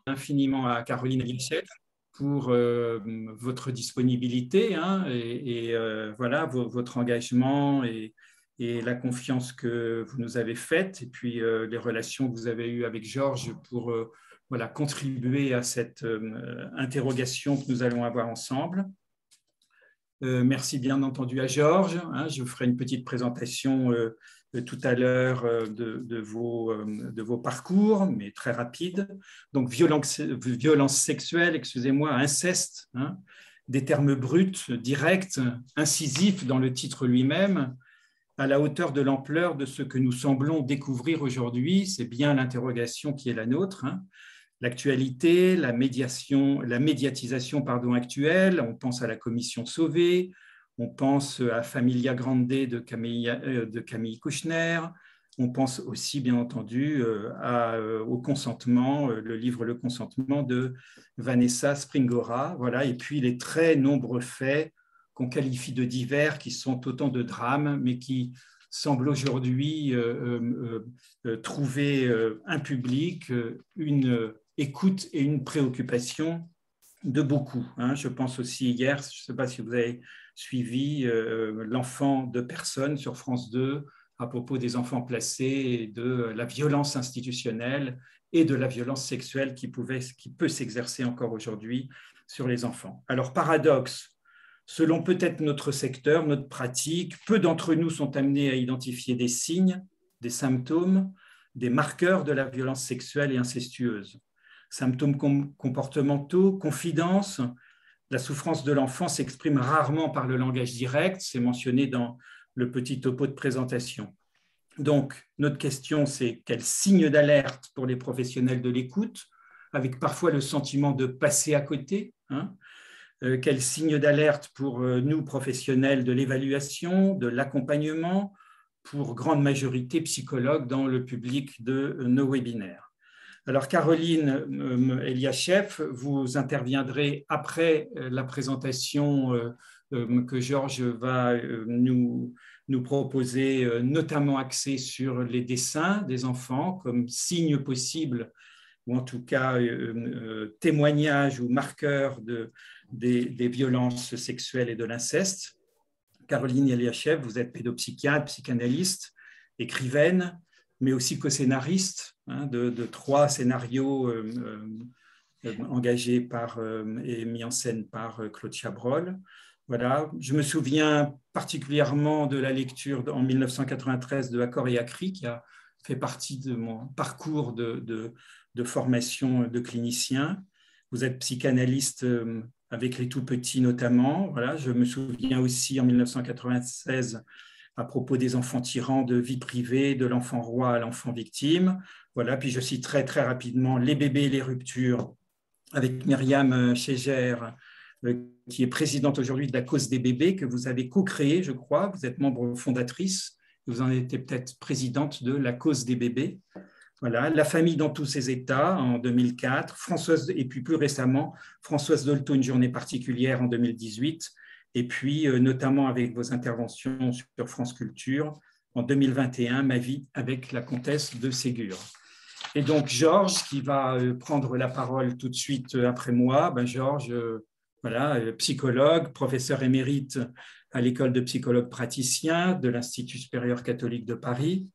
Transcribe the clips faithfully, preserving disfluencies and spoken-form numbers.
infiniment à Caroline Eliachef pour euh, votre disponibilité hein, et, et euh, voilà, votre engagement et, et la confiance que vous nous avez faite et puis euh, les relations que vous avez eues avec Georges pour euh, voilà, contribuer à cette euh, interrogation que nous allons avoir ensemble. Euh, merci bien entendu à Georges. Hein, je vous ferai une petite présentation euh, tout à l'heure euh, de, de, vos, euh, de vos parcours, mais très rapide. Donc, violence, violence sexuelle, excusez-moi, inceste, hein, des termes bruts, directs, incisifs dans le titre lui-même, à la hauteur de l'ampleur de ce que nous semblons découvrir aujourd'hui. C'est bien l'interrogation qui est la nôtre. Hein. L'actualité, la, médiation, la médiatisation pardon, actuelle, on pense à la commission Sauvé, on pense à Familia Grande de Camille, de Camille Kouchner, on pense aussi bien entendu à, au consentement, le livre Le consentement de Vanessa Springora, voilà, et puis les très nombreux faits qu'on qualifie de divers, qui sont autant de drames, mais qui semblent aujourd'hui euh, euh, euh, trouver euh, un public, une écoute et une préoccupation de beaucoup. Hein. Je pense aussi hier, je ne sais pas si vous avez suivi euh, l'enfant de personnes sur France deux à propos des enfants placés et de la violence institutionnelle et de la violence sexuelle qui, pouvait, qui peut s'exercer encore aujourd'hui sur les enfants. Alors, paradoxe, selon peut-être notre secteur, notre pratique, peu d'entre nous sont amenés à identifier des signes, des symptômes, des marqueurs de la violence sexuelle et incestueuse. Symptômes comportementaux, confidences, la souffrance de l'enfant s'exprime rarement par le langage direct, c'est mentionné dans le petit topo de présentation. Donc, notre question, c'est quels signes d'alerte pour les professionnels de l'écoute, avec parfois le sentiment de passer à côté, hein, euh, quels signes d'alerte pour euh, nous, professionnels de l'évaluation, de l'accompagnement, pour grande majorité psychologues dans le public de euh, nos webinaires. Alors, Caroline euh, Eliachef, vous interviendrez après la présentation euh, euh, que Georges va euh, nous, nous proposer, euh, notamment axée sur les dessins des enfants comme signe possible, ou en tout cas euh, euh, témoignage ou marqueur de, des, des violences sexuelles et de l'inceste. Caroline Eliachef, vous êtes pédopsychiatre, psychanalyste, écrivaine, mais aussi co-scénariste hein, de, de trois scénarios euh, euh, engagés par, euh, et mis en scène par euh, Claude Chabrol. Voilà. Je me souviens particulièrement de la lecture en mille neuf cent quatre-vingt-treize de Accord et Acri, qui a fait partie de mon parcours de, de, de formation de clinicien. Vous êtes psychanalyste euh, avec les tout-petits notamment. Voilà. Je me souviens aussi en mille neuf cent quatre-vingt-seize à propos des enfants tyrans, de vie privée, de l'enfant roi à l'enfant victime. Voilà. Puis je citerai très rapidement Les bébés et les ruptures avec Myriam Chéger, qui est présidente aujourd'hui de la Cause des bébés, que vous avez co-créée, je crois. Vous êtes membre fondatrice, vous en étiez peut-être présidente de la Cause des bébés. Voilà, La famille dans tous ses états en deux mille quatre, Françoise, et puis plus récemment, Françoise Dolto, Une journée particulière en deux mille dix-huit, et puis euh, notamment avec vos interventions sur France Culture en deux mille vingt et un, Ma vie avec la comtesse de Ségur. Et donc Georges, qui va euh, prendre la parole tout de suite après moi, ben Georges, euh, voilà, euh, psychologue, professeur émérite à l'école de psychologues praticiens de l'Institut supérieur catholique de Paris,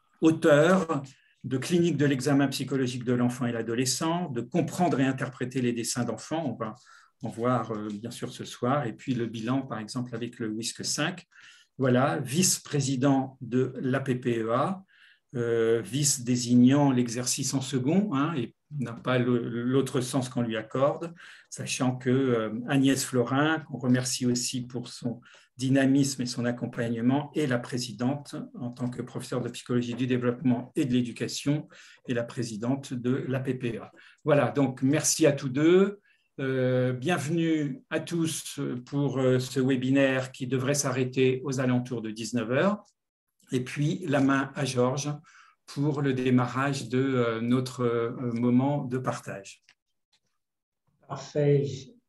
auteur de Clinique de l'examen psychologique de l'enfant et l'adolescent, de Comprendre et interpréter les dessins d'enfants, on va en voir euh, bien sûr ce soir, et puis le bilan par exemple avec le W I S C cinq, voilà, vice-président de l'A P P E A, euh, vice désignant l'exercice en second, hein, et n'a pas l'autre sens qu'on lui accorde, sachant que euh, Agnès Florin, qu'on remercie aussi pour son dynamisme et son accompagnement, est la présidente en tant que professeure de psychologie du développement et de l'éducation et la présidente de l'A P P E A. Voilà, donc merci à tous deux. Euh, bienvenue à tous pour euh, ce webinaire qui devrait s'arrêter aux alentours de dix-neuf heures. Et puis la main à Georges pour le démarrage de euh, notre euh, moment de partage. Parfait.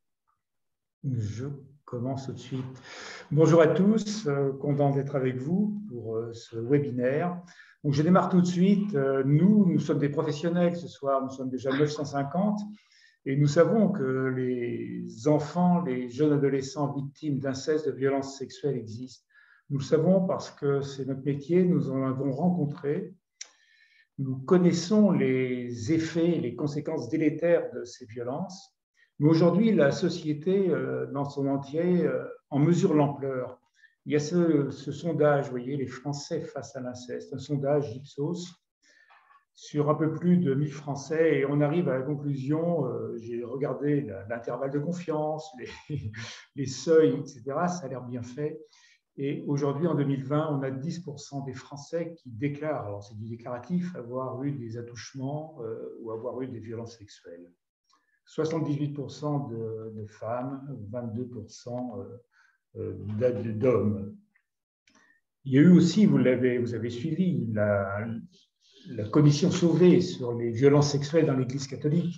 Je commence tout de suite. Bonjour à tous, euh, content d'être avec vous pour euh, ce webinaire. Donc, je démarre tout de suite. Nous, nous sommes des professionnels ce soir, nous sommes déjà neuf cent cinquante et nous savons que les enfants, les jeunes adolescents victimes d'inceste, de violences sexuelles existent. Nous le savons parce que c'est notre métier, nous en avons rencontré. Nous connaissons les effets et les conséquences délétères de ces violences. Mais aujourd'hui, la société, dans son entier, en mesure l'ampleur. Il y a ce, ce sondage, vous voyez, les Français face à l'inceste, un sondage Ipsos sur un peu plus de mille Français, et on arrive à la conclusion, euh, j'ai regardé l'intervalle de confiance, les, les seuils, et cetera, ça a l'air bien fait. Et aujourd'hui, en deux mille vingt, on a dix pour cent des Français qui déclarent, alors c'est du déclaratif, avoir eu des attouchements euh, ou avoir eu des violences sexuelles. soixante-dix-huit pour cent de, de femmes, vingt-deux pour cent euh, d'hommes. Il y a eu aussi, vous l'avez, vous avez suivi, la, la commission Sauvé sur les violences sexuelles dans l'Église catholique.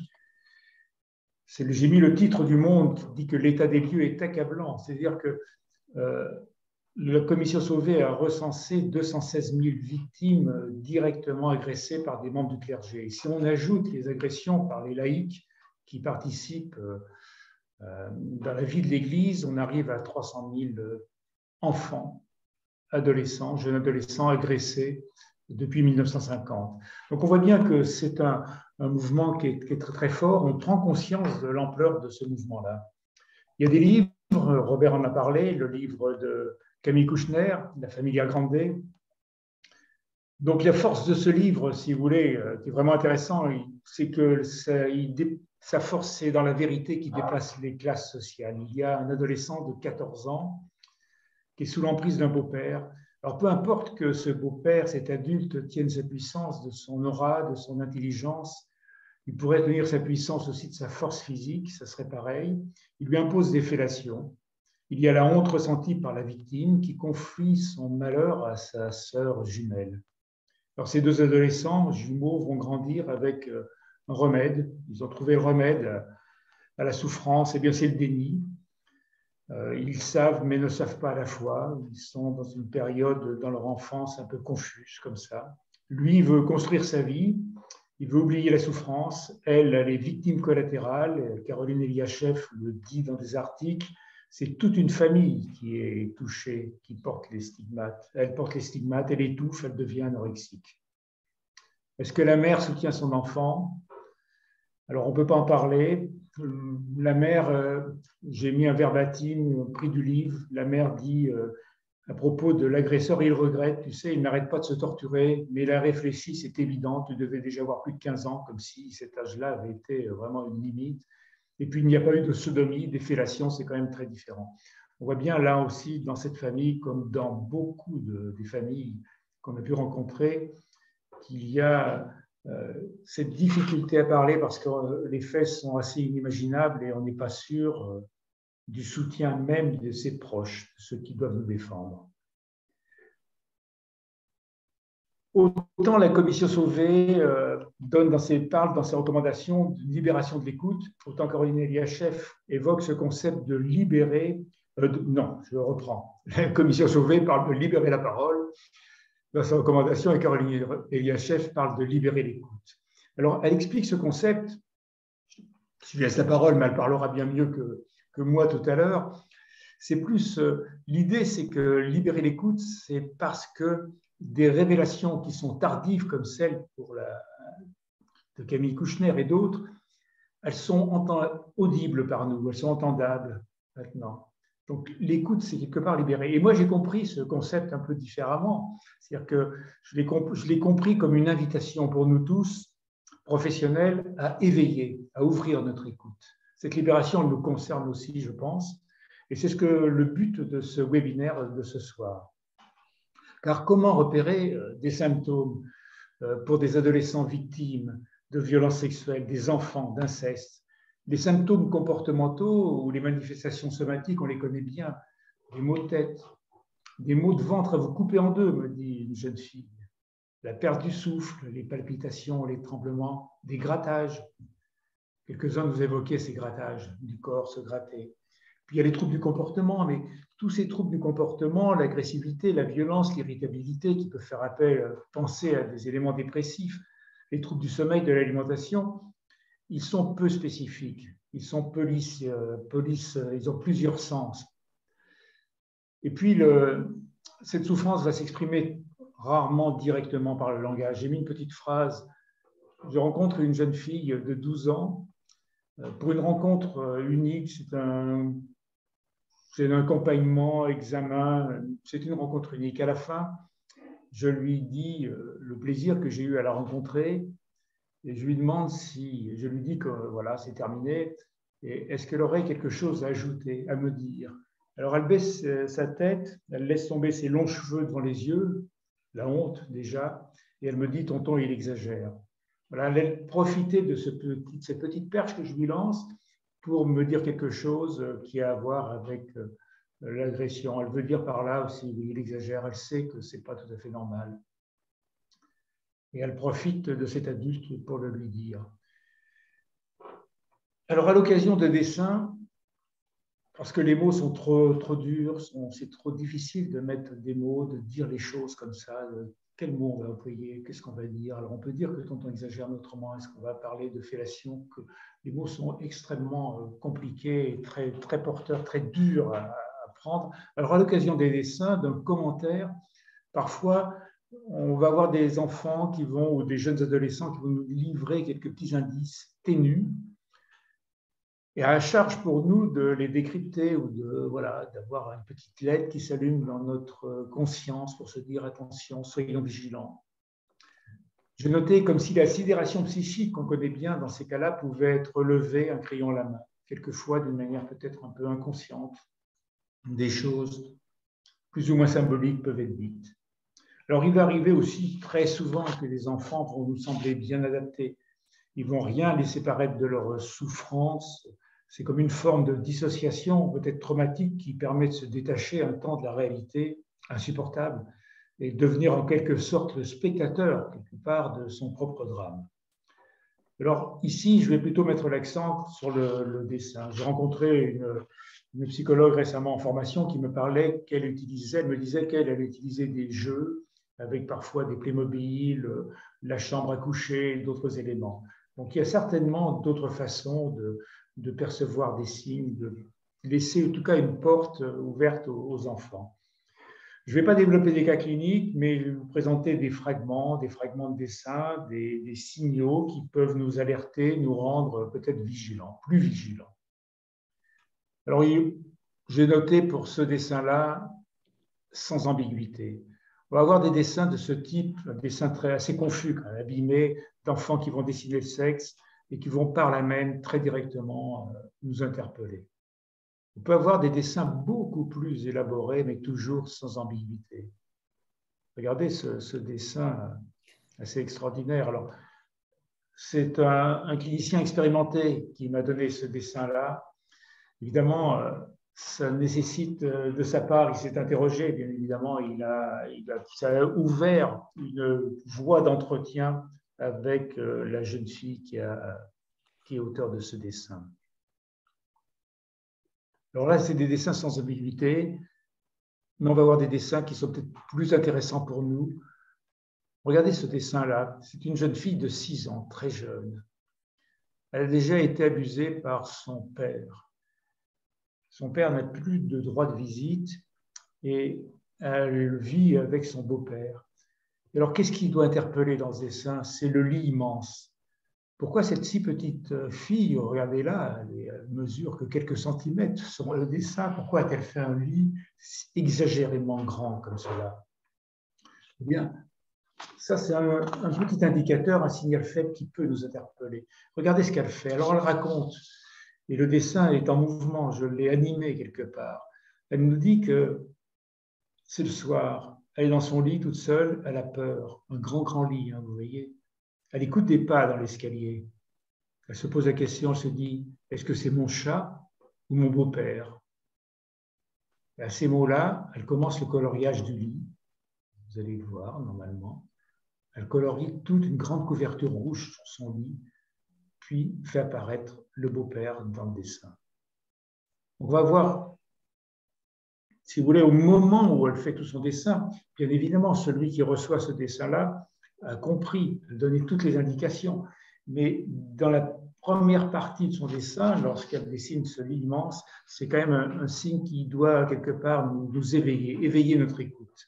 J'ai mis le titre du Monde qui dit que l'état des lieux est accablant. C'est-à-dire que euh, la commission Sauvé a recensé deux cent seize mille victimes directement agressées par des membres du clergé. Et si on ajoute les agressions par les laïcs qui participent euh, dans la vie de l'Église, on arrive à trois cent mille enfants, adolescents, jeunes adolescents agressés depuis mille neuf cent cinquante. Donc on voit bien que c'est un, un mouvement qui est, qui est très très fort. On prend conscience de l'ampleur de ce mouvement-là. Il y a des livres, Robert en a parlé, le livre de Camille Kouchner, La Familia Grande. Donc la force de ce livre, si vous voulez, qui est vraiment intéressant, c'est que ça, il, sa force, c'est dans la vérité qui dépasse les classes sociales. Il y a un adolescent de quatorze ans qui est sous l'emprise d'un beau-père. Alors peu importe que ce beau-père, cet adulte, tienne sa puissance de son aura, de son intelligence, il pourrait tenir sa puissance aussi de sa force physique, ça serait pareil. Il lui impose des fellations. Il y a la honte ressentie par la victime qui confie son malheur à sa sœur jumelle. Alors ces deux adolescents jumeaux vont grandir avec un remède. Ils ont trouvé le remède à la souffrance, et bien c'est le déni. Ils savent mais ne savent pas à la fois. Ils sont dans une période dans leur enfance un peu confuse comme ça. Lui veut construire sa vie, il veut oublier la souffrance. Elle, elle est victime collatérale. Caroline Eliachev le dit dans des articles. C'est toute une famille qui est touchée, qui porte les stigmates. Elle porte les stigmates, elle étouffe, elle devient anorexique. Est-ce que la mère soutient son enfant? Alors, on ne peut pas en parler. La mère, euh, j'ai mis un verbatim pris du livre. La mère dit euh, à propos de l'agresseur, il regrette, tu sais, il n'arrête pas de se torturer, mais il a réfléchi, c'est évident, tu devais déjà avoir plus de quinze ans, comme si cet âge-là avait été vraiment une limite. Et puis, il n'y a pas eu de sodomie, des fellations, c'est quand même très différent. On voit bien là aussi, dans cette famille, comme dans beaucoup de, des familles qu'on a pu rencontrer, qu'il y a euh, cette difficulté à parler parce que euh, les faits sont assez inimaginables et on n'est pas sûr euh, du soutien même de ses proches, de ceux qui doivent nous défendre. Autant la commission Sauvé euh, donne dans ses, parle dans ses recommandations d'une libération de l'écoute, autant Caroline Eliachev évoque ce concept de libérer, euh, de, non, je reprends, la commission Sauvé parle de libérer la parole dans sa recommandation et Caroline Eliachev parle de libérer l'écoute. Alors, elle explique ce concept, je lui laisse la parole, mais elle parlera bien mieux que, que moi tout à l'heure. C'est plus, euh, l'idée c'est que libérer l'écoute, c'est parce que des révélations qui sont tardives, comme celle pour la, de Camille Kouchner et d'autres, elles sont audibles par nous, elles sont entendables maintenant. Donc l'écoute, c'est quelque part libéré. Et moi, j'ai compris ce concept un peu différemment. C'est-à-dire que je l'ai comp- je l'ai compris comme une invitation pour nous tous, professionnels, à éveiller, à ouvrir notre écoute. Cette libération, elle nous concerne aussi, je pense. Et c'est ce que le but de ce webinaire de ce soir. Car comment repérer des symptômes pour des adolescents victimes de violences sexuelles, des enfants, d'inceste? Les symptômes comportementaux ou les manifestations somatiques, on les connaît bien. Des maux de tête, des maux de ventre à vous couper en deux, me dit une jeune fille. La perte du souffle, les palpitations, les tremblements, des grattages. Quelques-uns nous évoquaient ces grattages du corps, se gratter. Puis il y a les troubles du comportement, mais tous ces troubles du comportement, l'agressivité, la violence, l'irritabilité, qui peuvent faire appel, penser à des éléments dépressifs, les troubles du sommeil, de l'alimentation, ils sont peu spécifiques, ils sont police, euh, police, ils ont plusieurs sens. Et puis, le, cette souffrance va s'exprimer rarement directement par le langage. J'ai mis une petite phrase. Je rencontre une jeune fille de douze ans. Pour une rencontre unique, c'est un, c'est un accompagnement, examen, c'est une rencontre unique. À la fin, je lui dis le plaisir que j'ai eu à la rencontrer et je lui demande si, je lui dis que voilà, c'est terminé, et est-ce qu'elle aurait quelque chose à ajouter, à me dire. Alors elle baisse sa tête, elle laisse tomber ses longs cheveux devant les yeux, la honte déjà, et elle me dit, tonton, il exagère. Voilà, elle a profité de ce petit, cette petite perche que je lui lance pour me dire quelque chose qui a à voir avec l'agression. Elle veut dire par là aussi, oui, il exagère, elle sait que ce n'est pas tout à fait normal. Et elle profite de cet adulte pour le lui dire. Alors, à l'occasion de dessins, parce que les mots sont trop, trop durs, c'est trop difficile de mettre des mots, de dire les choses comme ça, de quel mot on va employer, qu'est-ce qu'on va dire. Alors, on peut dire que tonton exagère, mais autrement, est-ce qu'on va parler de fellation, que les mots sont extrêmement compliqués, très, très porteurs, très durs à, à prendre. Alors, à l'occasion des dessins, d'un commentaire, parfois, on va avoir des enfants qui vont, ou des jeunes adolescents qui vont nous livrer quelques petits indices ténus. Et à la charge pour nous de les décrypter ou de, voilà, d'avoir une petite lettre qui s'allume dans notre conscience pour se dire attention, soyons vigilants. J'ai noté comme si la sidération psychique qu'on connaît bien dans ces cas-là pouvait être relevée en criant la main, quelquefois d'une manière peut-être un peu inconsciente. Des choses plus ou moins symboliques peuvent être dites. Alors, il va arriver aussi très souvent que les enfants vont nous sembler bien adaptés. Ils ne vont rien laisser paraître de leur souffrance. C'est comme une forme de dissociation, peut-être traumatique, qui permet de se détacher un temps de la réalité insupportable et devenir en quelque sorte le spectateur, quelque part, de son propre drame. Alors, ici, je vais plutôt mettre l'accent sur le, le dessin. J'ai rencontré une, une psychologue récemment en formation qui me parlait qu'elle utilisait, elle me disait qu'elle allait utiliser des jeux avec parfois des Playmobil, la chambre à coucher, d'autres éléments. Donc, il y a certainement d'autres façons de, de percevoir des signes, de laisser en tout cas une porte ouverte aux, aux enfants. Je ne vais pas développer des cas cliniques, mais je vais vous présenter des fragments, des fragments de dessin, des, des signaux qui peuvent nous alerter, nous rendre peut-être vigilants, plus vigilants. Alors, j'ai noté pour ce dessin-là, sans ambiguïté. On va avoir des dessins de ce type, un dessin très, assez confus, abîmé, d'enfants qui vont dessiner le sexe et qui vont par là même très directement nous interpeller. On peut avoir des dessins beaucoup plus élaborés, mais toujours sans ambiguïté. Regardez ce, ce dessin assez extraordinaire. Alors, c'est un, un clinicien expérimenté qui m'a donné ce dessin-là. Évidemment, ça nécessite de sa part, il s'est interrogé, bien évidemment, il a, il a, ça a ouvert une voie d'entretien avec la jeune fille qui, a, qui est auteure de ce dessin. Alors là, c'est des dessins sans ambiguïté, mais on va voir des dessins qui sont peut-être plus intéressants pour nous. Regardez ce dessin-là, c'est une jeune fille de six ans, très jeune. Elle a déjà été abusée par son père. Son père n'a plus de droit de visite et elle vit avec son beau-père. Alors, qu'est-ce qui doit interpeller dans ce dessin? C'est le lit immense. Pourquoi cette si petite fille, regardez-là, elle mesure que quelques centimètres sur le dessin, pourquoi a-t-elle fait un lit exagérément grand comme cela? Eh bien, ça, c'est un, un petit indicateur, un signal faible qui peut nous interpeller. Regardez ce qu'elle fait. Alors, elle raconte, et le dessin est en mouvement, je l'ai animé quelque part. Elle nous dit que c'est le soir, elle est dans son lit toute seule, elle a peur, un grand, grand lit, hein, vous voyez. Elle écoute des pas dans l'escalier. Elle se pose la question, elle se dit, est-ce que c'est mon chat ou mon beau-père? Et à ces mots-là, elle commence le coloriage du lit. Vous allez le voir, normalement. Elle colorie toute une grande couverture rouge sur son lit, puis fait apparaître le beau-père dans le dessin. On va voir, si vous voulez, au moment où elle fait tout son dessin, bien évidemment, celui qui reçoit ce dessin-là a compris, a donné toutes les indications. Mais dans la première partie de son dessin, lorsqu'elle dessine ce lit immense, c'est quand même un, un signe qui doit quelque part nous, nous éveiller, éveiller notre écoute.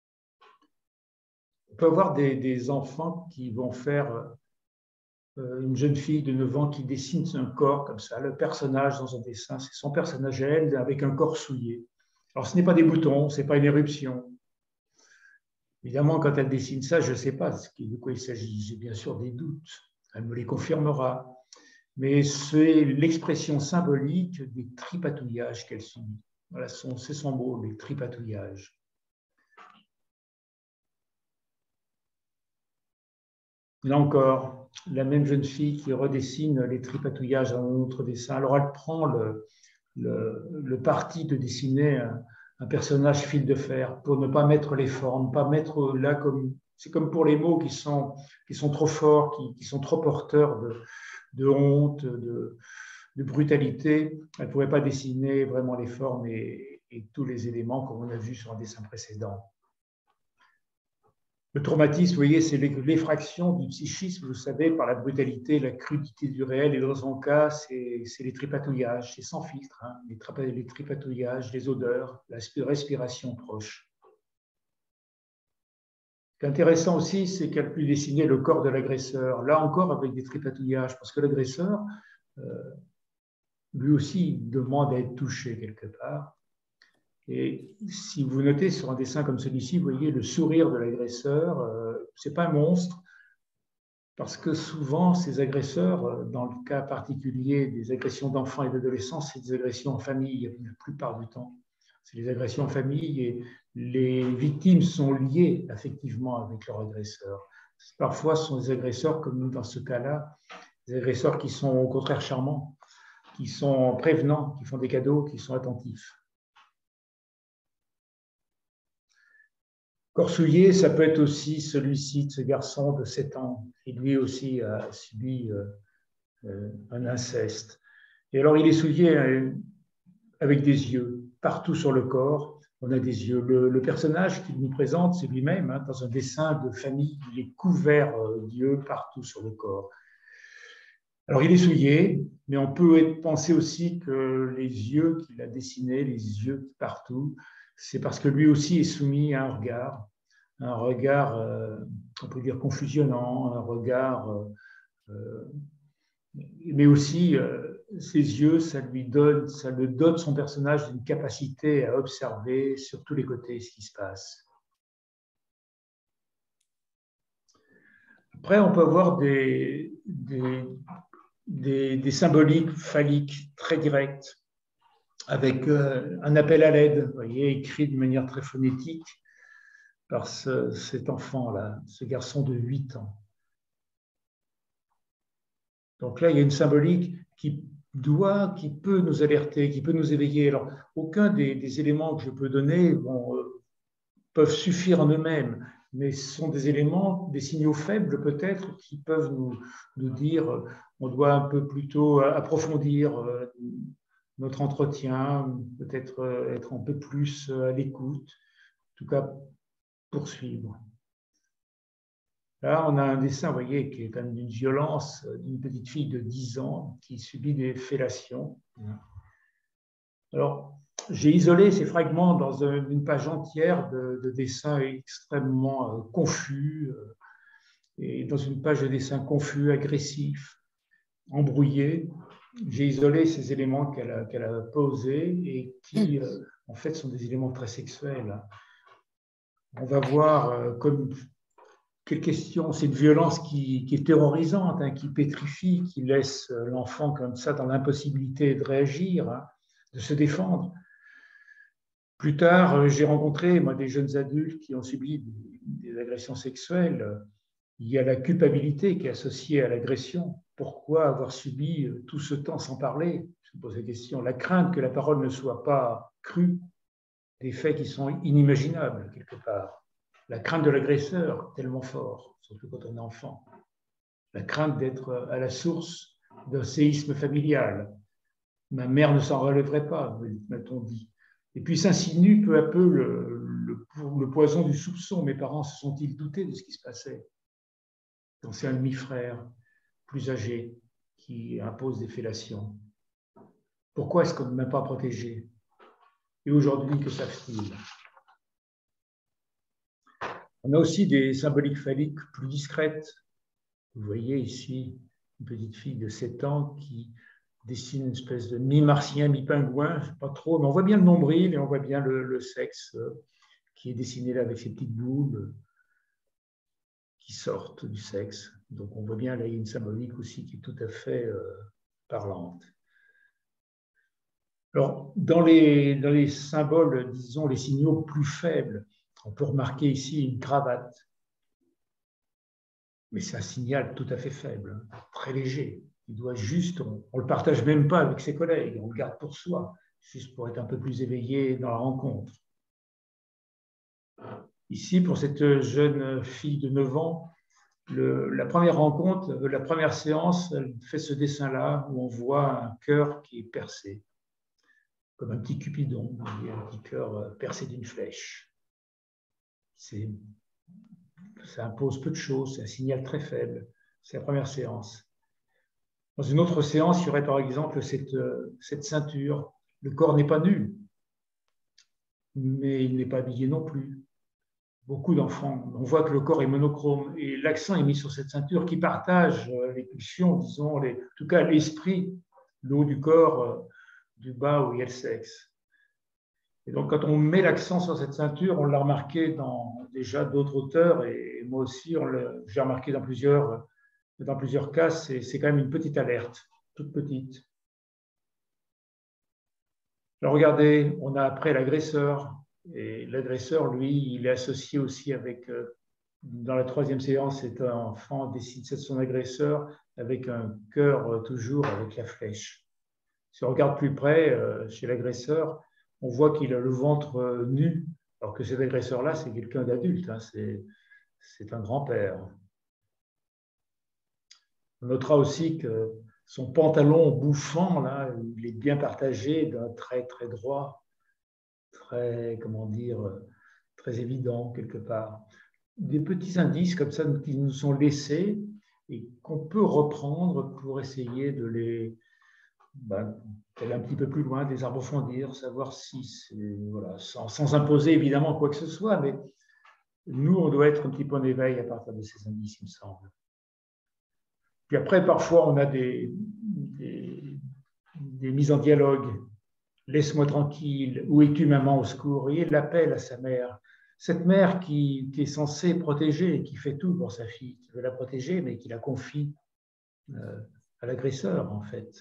On peut avoir des, des enfants qui vont faire euh, une jeune fille de neuf ans qui dessine un corps comme ça, le personnage dans un dessin, c'est son personnage à elle avec un corps souillé. Alors ce n'est pas des boutons, ce n'est pas une éruption. Évidemment, quand elle dessine ça, je ne sais pas de quoi il s'agit, j'ai bien sûr des doutes, elle me les confirmera. Mais c'est l'expression symbolique des tripatouillages qu'elle subit. Voilà, c'est son mot, les tripatouillages. Là encore, la même jeune fille qui redessine les tripatouillages dans un autre dessin. Alors elle prend le, le, le parti de dessiner un, un personnage fil de fer pour ne pas mettre les formes, pas mettre là comme... C'est comme pour les mots qui sont, qui sont trop forts, qui, qui sont trop porteurs de, de honte, de, de brutalité. Elle ne pourrait pas dessiner vraiment les formes et, et tous les éléments comme on a vu sur un dessin précédent. Le traumatisme, vous voyez, c'est l'effraction du psychisme, vous savez, par la brutalité, la crudité du réel. Et dans son cas, c'est les tripatouillages, c'est sans filtre, hein, les, les tripatouillages, les odeurs, la respiration proche. Ce qui est intéressant aussi, c'est qu'elle a pu dessiner le corps de l'agresseur, là encore avec des tripatouillages, parce que l'agresseur, euh, lui aussi, demande à être touché quelque part. Et si vous notez sur un dessin comme celui-ci, vous voyez le sourire de l'agresseur, euh, ce n'est pas un monstre, parce que souvent, ces agresseurs, dans le cas particulier des agressions d'enfants et d'adolescents, c'est des agressions en famille, la plupart du temps. C'est des agressions en famille et les victimes sont liées affectivement avec leur agresseur. Parfois, ce sont des agresseurs, comme dans ce cas-là, des agresseurs qui sont au contraire charmants, qui sont prévenants, qui font des cadeaux, qui sont attentifs. Corps souillé, ça peut être aussi celui-ci, de ce garçon de sept ans, qui lui aussi a subi euh, un inceste. Et alors, il est souillé euh, avec des yeux partout sur le corps. On a des yeux. Le, le personnage qu'il nous présente, c'est lui-même, hein, dans un dessin de famille, il est couvert euh, d'yeux partout sur le corps. Alors, il est souillé, mais on peut penser aussi que les yeux qu'il a dessinés, les yeux partout, c'est parce que lui aussi est soumis à un regard, un regard, euh, on peut dire confusionnant, un regard, euh, euh, mais aussi euh, ses yeux, ça lui donne, ça le dote son personnage d'une capacité à observer sur tous les côtés ce qui se passe. Après, on peut avoir des, des, des, des symboliques phalliques très directes, avec euh, un appel à l'aide, vous voyez, écrit de manière très phonétique par ce, cet enfant-là, ce garçon de huit ans. Donc là, il y a une symbolique qui doit, qui peut nous alerter, qui peut nous éveiller. Alors, aucun des, des éléments que je peux donner bon, euh, peuvent suffire en eux-mêmes, mais ce sont des éléments, des signaux faibles peut-être, qui peuvent nous, nous dire euh, on doit un peu plutôt approfondir euh, notre entretien, peut-être euh, être un peu plus à l'écoute, en tout cas poursuivre. Là, on a un dessin, vous voyez, qui est quand même d'une violence d'une petite fille de dix ans qui subit des fellations. Alors, j'ai isolé ces fragments dans une page entière de, de dessins extrêmement confus, et dans une page de dessins confus, agressifs, embrouillés. J'ai isolé ces éléments qu'elle a, qu'elle a posés et qui, en fait, sont des éléments très sexuels. On va voir comme... Quelle question, c'est une violence qui, qui est terrorisante, hein, qui pétrifie, qui laisse l'enfant comme ça dans l'impossibilité de réagir, hein, de se défendre. Plus tard, j'ai rencontré moi, des jeunes adultes qui ont subi des, des agressions sexuelles. Il y a la culpabilité qui est associée à l'agression. Pourquoi avoir subi tout ce temps sans parler? Je me pose la question. La crainte que la parole ne soit pas crue, des faits qui sont inimaginables quelque part. La crainte de l'agresseur, tellement fort, surtout quand on est enfant. La crainte d'être à la source d'un séisme familial. Ma mère ne s'en relèverait pas, m'a-t-on dit. Et puis s'insinue peu à peu le, le, le poison du soupçon. Mes parents se sont-ils doutés de ce qui se passait? Quand c'est un demi-frère plus âgé qui impose des fellations. Pourquoi est-ce qu'on ne m'a pas protégé? Et aujourd'hui, que savent-ils? On a aussi des symboliques phalliques plus discrètes. Vous voyez ici une petite fille de sept ans qui dessine une espèce de mi-martien, mi-pingouin, pas trop, mais on voit bien le nombril et on voit bien le, le sexe qui est dessiné là avec ces petites boules qui sortent du sexe. Donc on voit bien là, il y a une symbolique aussi qui est tout à fait euh, parlante. Alors, dans les, dans les symboles, disons, les signaux plus faibles, on peut remarquer ici une cravate. Mais c'est un signal tout à fait faible, très léger. Il doit juste, on ne le partage même pas avec ses collègues, on le garde pour soi, juste pour être un peu plus éveillé dans la rencontre. Ici, pour cette jeune fille de neuf ans, le, la première rencontre, la première séance, elle fait ce dessin-là où on voit un cœur qui est percé, comme un petit cupidon, un petit cœur percé d'une flèche. C'est, ça impose peu de choses, c'est un signal très faible. C'est la première séance. Dans une autre séance, il y aurait par exemple cette, cette ceinture. Le corps n'est pas nu, mais il n'est pas habillé non plus. Beaucoup d'enfants, on voit que le corps est monochrome et l'accent est mis sur cette ceinture qui partage les pulsions, disons, les, en tout cas l'esprit, le haut du corps, du bas où il y a le sexe. Et donc quand on met l'accent sur cette ceinture, on l'a remarqué dans déjà d'autres auteurs et moi aussi, j'ai remarqué dans plusieurs, dans plusieurs cas, c'est quand même une petite alerte, toute petite. Alors regardez, on a après l'agresseur. Et l'agresseur, lui, il est associé aussi avec, dans la troisième séance, c'est un enfant décide de son agresseur avec un cœur toujours avec la flèche. Si on regarde plus près, chez l'agresseur, on voit qu'il a le ventre nu, alors que cet agresseur-là, c'est quelqu'un d'adulte, hein, c'est un grand-père. On notera aussi que son pantalon bouffant, là, il est bien partagé d'un trait très droit, très, comment dire, très évident quelque part. Des petits indices comme ça qui nous sont laissés et qu'on peut reprendre pour essayer de les ben, aller un petit peu plus loin, des approfondir, savoir si c'est, voilà, sans, sans imposer évidemment quoi que ce soit, mais nous, on doit être un petit peu en éveil à partir de ces indices, il me semble. Puis après, parfois, on a des, des, des mises en dialogue. Laisse-moi tranquille, où es-tu maman, au secours? Et l'appel à sa mère. Cette mère qui, qui est censée protéger et qui fait tout pour sa fille, qui veut la protéger, mais qui la confie euh, à l'agresseur, en fait.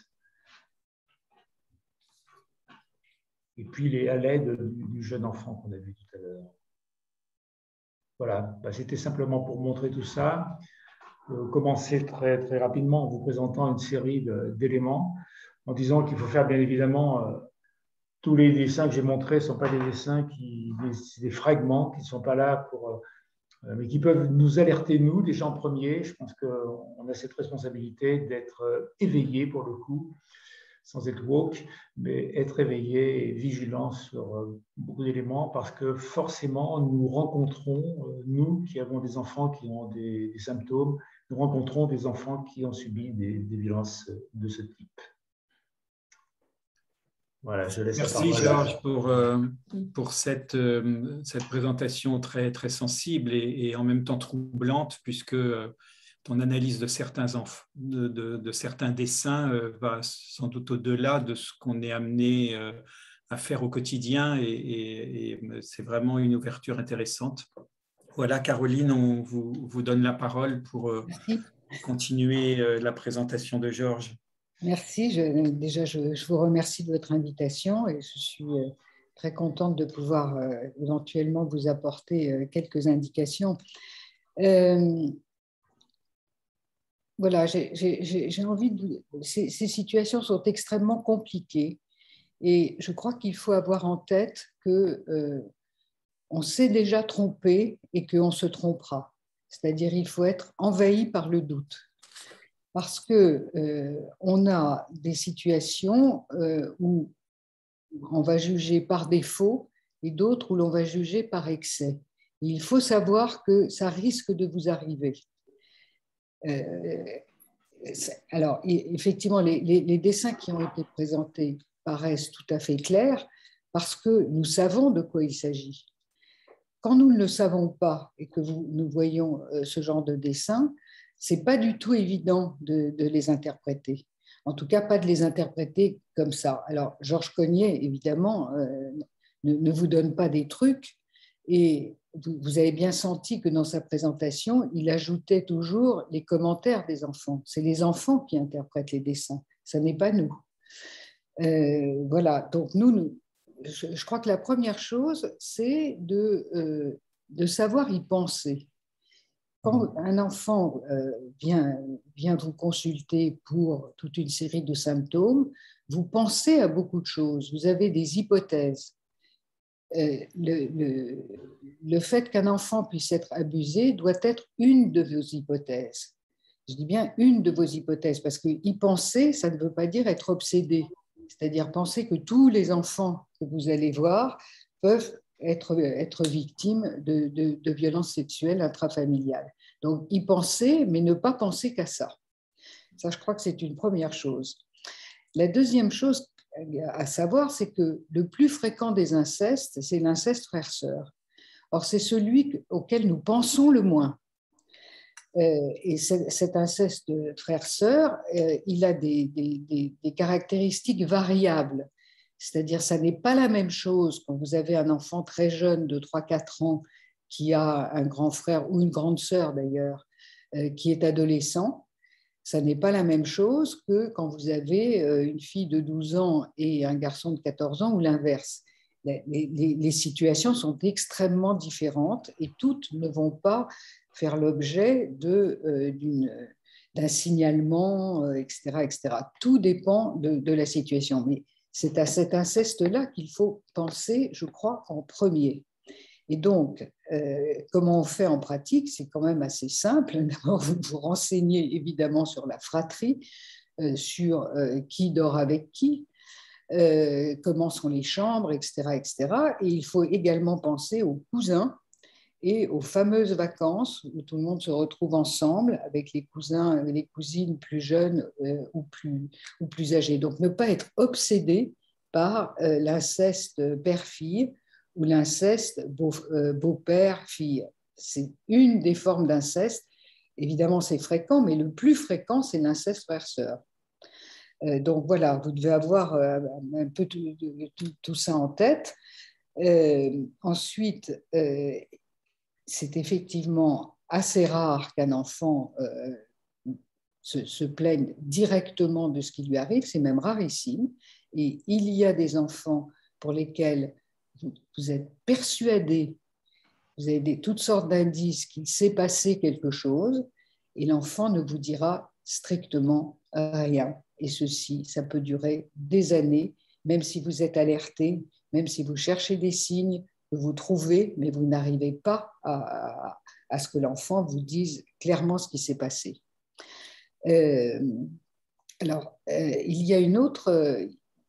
Et puis les, à l'aide du, du jeune enfant qu'on a vu tout à l'heure. Voilà, bah, c'était simplement pour montrer tout ça. Euh, commencer très, très rapidement en vous présentant une série d'éléments, en disant qu'il faut faire bien évidemment... Euh, tous les dessins que j'ai montrés ne sont pas des dessins, qui, des, des fragments qui ne sont pas là pour, euh, mais qui peuvent nous alerter, nous, déjà en premier. Je pense qu'on a cette responsabilité d'être éveillé pour le coup, sans être woke, mais être éveillé et vigilant sur euh, beaucoup d'éléments parce que forcément, nous rencontrons, euh, nous qui avons des enfants qui ont des, des symptômes, nous rencontrons des enfants qui ont subi des, des violences de ce type. Voilà, je laisse Merci Georges pour, euh, pour cette, euh, cette présentation très, très sensible et, et en même temps troublante, puisque euh, ton analyse de certains, de, de, de certains dessins euh, va sans doute au-delà de ce qu'on est amené euh, à faire au quotidien et, et, et c'est vraiment une ouverture intéressante. Voilà, Caroline, on vous, vous donne la parole pour euh, continuer euh, la présentation de Georges. Merci. Je, déjà, je, je vous remercie de votre invitation et je suis euh, très contente de pouvoir euh, éventuellement vous apporter euh, quelques indications. Euh, voilà, j'ai envie de... Ces, ces situations sont extrêmement compliquées et je crois qu'il faut avoir en tête que euh, on s'est déjà trompé et qu'on se trompera. C'est-à-dire qu'il faut être envahi par le doute. parce que euh, on a des situations euh, où on va juger par défaut et d'autres où l'on va juger par excès. Il faut savoir que ça risque de vous arriver. Euh, alors, effectivement, les, les, les dessins qui ont été présentés paraissent tout à fait clairs parce que nous savons de quoi il s'agit. Quand nous ne le savons pas et que vous, nous voyons euh, ce genre de dessin, ce n'est pas du tout évident de, de les interpréter. En tout cas, pas de les interpréter comme ça. Alors, Georges Cogniet, évidemment, euh, ne, ne vous donne pas des trucs et vous, vous avez bien senti que dans sa présentation, il ajoutait toujours les commentaires des enfants. C'est les enfants qui interprètent les dessins, ce n'est pas nous. Euh, voilà, donc nous, nous je, je crois que la première chose, c'est de, euh, de savoir y penser. Quand un enfant euh, vient, vient vous consulter pour toute une série de symptômes, vous pensez à beaucoup de choses, vous avez des hypothèses. Euh, le, le, le fait qu'un enfant puisse être abusé doit être une de vos hypothèses. Je dis bien une de vos hypothèses, parce que y penser, ça ne veut pas dire être obsédé. C'est-à-dire penser que tous les enfants que vous allez voir peuvent être, être victimes de, de, de violences sexuelles intrafamiliales. Donc, y penser, mais ne pas penser qu'à ça. Ça, je crois que c'est une première chose. La deuxième chose à savoir, c'est que le plus fréquent des incestes, c'est l'inceste frère-sœur. Or, c'est celui auquel nous pensons le moins. Euh, et cet inceste frère-sœur, euh, il a des, des, des, des caractéristiques variables. C'est-à-dire, ça n'est pas la même chose quand vous avez un enfant très jeune de trois quatre ans qui a un grand frère ou une grande sœur d'ailleurs, euh, qui est adolescent. Ça n'est pas la même chose que quand vous avez une fille de douze ans et un garçon de quatorze ans ou l'inverse. Les, les, les situations sont extrêmement différentes et toutes ne vont pas faire l'objet de, euh, d'une, d'un signalement, euh, et cetera, et cetera. Tout dépend de, de la situation. Mais c'est à cet inceste-là qu'il faut penser, je crois, en premier. Et donc, euh, comment on fait en pratique? C'est quand même assez simple. D'abord, vous vous renseignez évidemment sur la fratrie, euh, sur euh, qui dort avec qui, euh, comment sont les chambres, et cetera, et cetera. Et il faut également penser aux cousins et aux fameuses vacances où tout le monde se retrouve ensemble avec les cousins et les cousines plus jeunes euh, ou, plus, ou plus âgés. Donc, ne pas être obsédé par euh, l'inceste père-fille ou l'inceste beau, euh, beau-père-fille. C'est une des formes d'inceste. Évidemment, c'est fréquent, mais le plus fréquent, c'est l'inceste frère-sœur. Euh, donc voilà, vous devez avoir euh, un peu tout, tout, tout ça en tête. Euh, ensuite, euh, c'est effectivement assez rare qu'un enfant euh, se, se plaigne directement de ce qui lui arrive, c'est même rarissime. Et il y a des enfants pour lesquels vous êtes persuadé, vous avez des, toutes sortes d'indices qu'il s'est passé quelque chose, et l'enfant ne vous dira strictement rien. Et ceci, ça peut durer des années, même si vous êtes alerté, même si vous cherchez des signes, que vous trouvez, mais vous n'arrivez pas à, à, à ce que l'enfant vous dise clairement ce qui s'est passé. Euh, alors, euh, il y a une autre... Euh,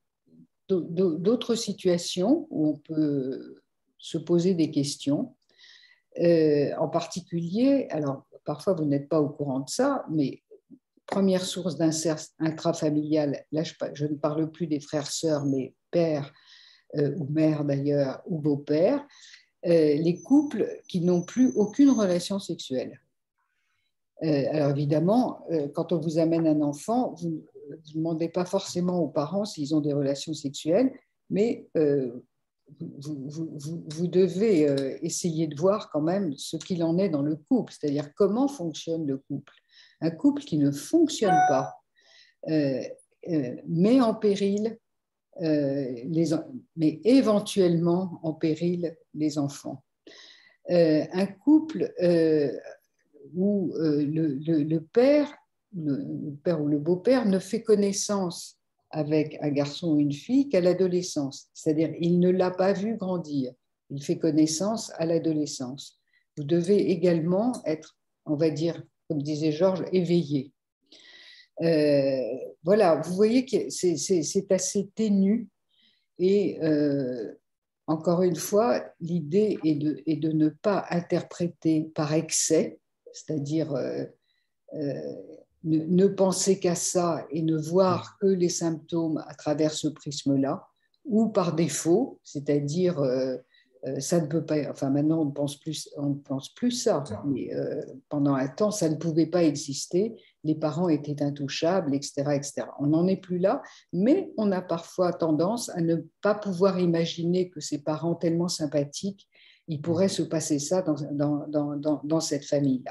d'autres situations où on peut se poser des questions. Euh, en particulier, alors parfois vous n'êtes pas au courant de ça, mais première source d'inceste intrafamilial, là je, je ne parle plus des frères-sœurs, mais père euh, ou mère d'ailleurs, ou beau-père, euh, les couples qui n'ont plus aucune relation sexuelle. Euh, alors évidemment, euh, quand on vous amène un enfant, vous ne demandez pas forcément aux parents s'ils ont des relations sexuelles, mais euh, vous, vous, vous, vous devez euh, essayer de voir quand même ce qu'il en est dans le couple, c'est-à-dire comment fonctionne le couple. Un couple qui ne fonctionne pas euh, euh, met en péril, euh, les, mais éventuellement en péril les enfants. Euh, un couple... Euh, où euh, le, le, le, père, le, le père ou le beau-père ne fait connaissance avec un garçon ou une fille qu'à l'adolescence. C'est-à-dire, il ne l'a pas vu grandir. Il fait connaissance à l'adolescence. Vous devez également être, on va dire, comme disait Georges, éveillé. Euh, voilà, vous voyez que c'est assez ténu et euh, encore une fois, l'idée est de, est de ne pas interpréter par excès, c'est-à-dire euh, euh, ne, ne penser qu'à ça et ne voir que les symptômes à travers ce prisme-là, ou par défaut, c'est-à-dire euh, euh, ça ne peut pas, enfin maintenant on ne pense plus, on ne pense plus ça, mais euh, pendant un temps ça ne pouvait pas exister, les parents étaient intouchables, et cetera, et cetera. On n'en est plus là, mais on a parfois tendance à ne pas pouvoir imaginer que ces parents tellement sympathiques, il pourrait se passer ça dans, dans, dans, dans, dans cette famille-là.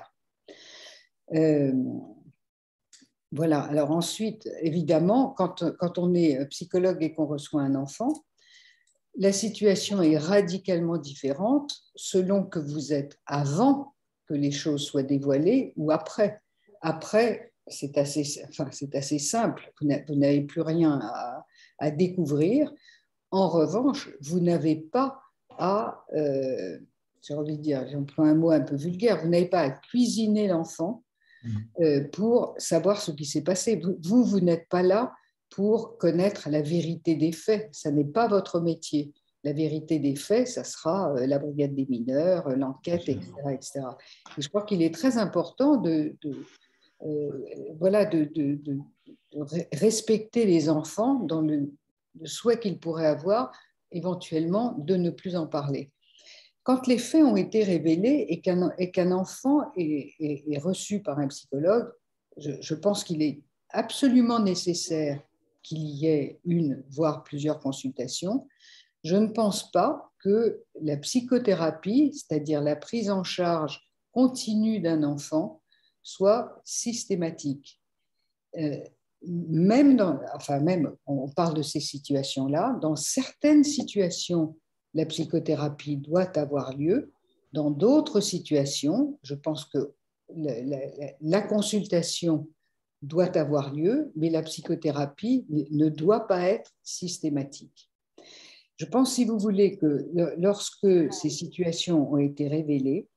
Euh, voilà, alors ensuite, évidemment, quand, quand on est psychologue et qu'on reçoit un enfant, la situation est radicalement différente selon que vous êtes avant que les choses soient dévoilées ou après. Après, c'est assez, enfin, c'est assez simple, vous n'avez plus rien à, à découvrir. En revanche, vous n'avez pas à, euh, j'ai envie de dire, j'emploie un mot un peu vulgaire, vous n'avez pas à cuisiner l'enfant euh, pour savoir ce qui s'est passé. Vous, vous n'êtes pas là pour connaître la vérité des faits, ça n'est pas votre métier. La vérité des faits, ça sera euh, la brigade des mineurs, l'enquête, et cetera, et cetera. Et je crois qu'il est très important de, de, euh, voilà, de, de, de, de respecter les enfants dans le, le souhait qu'ils pourraient avoir éventuellement de ne plus en parler. Quand les faits ont été révélés et qu'un qu'un enfant est, est, est reçu par un psychologue, je, je pense qu'il est absolument nécessaire qu'il y ait une, voire plusieurs consultations. Je ne pense pas que la psychothérapie, c'est-à-dire la prise en charge continue d'un enfant, soit systématique. Euh, même dans, enfin même, on parle de ces situations-là, dans certaines situations, la psychothérapie doit avoir lieu. Dans d'autres situations, je pense que la, la, la consultation doit avoir lieu, mais la psychothérapie ne doit pas être systématique. Je pense, si vous voulez, que lorsque ces situations ont été révélées,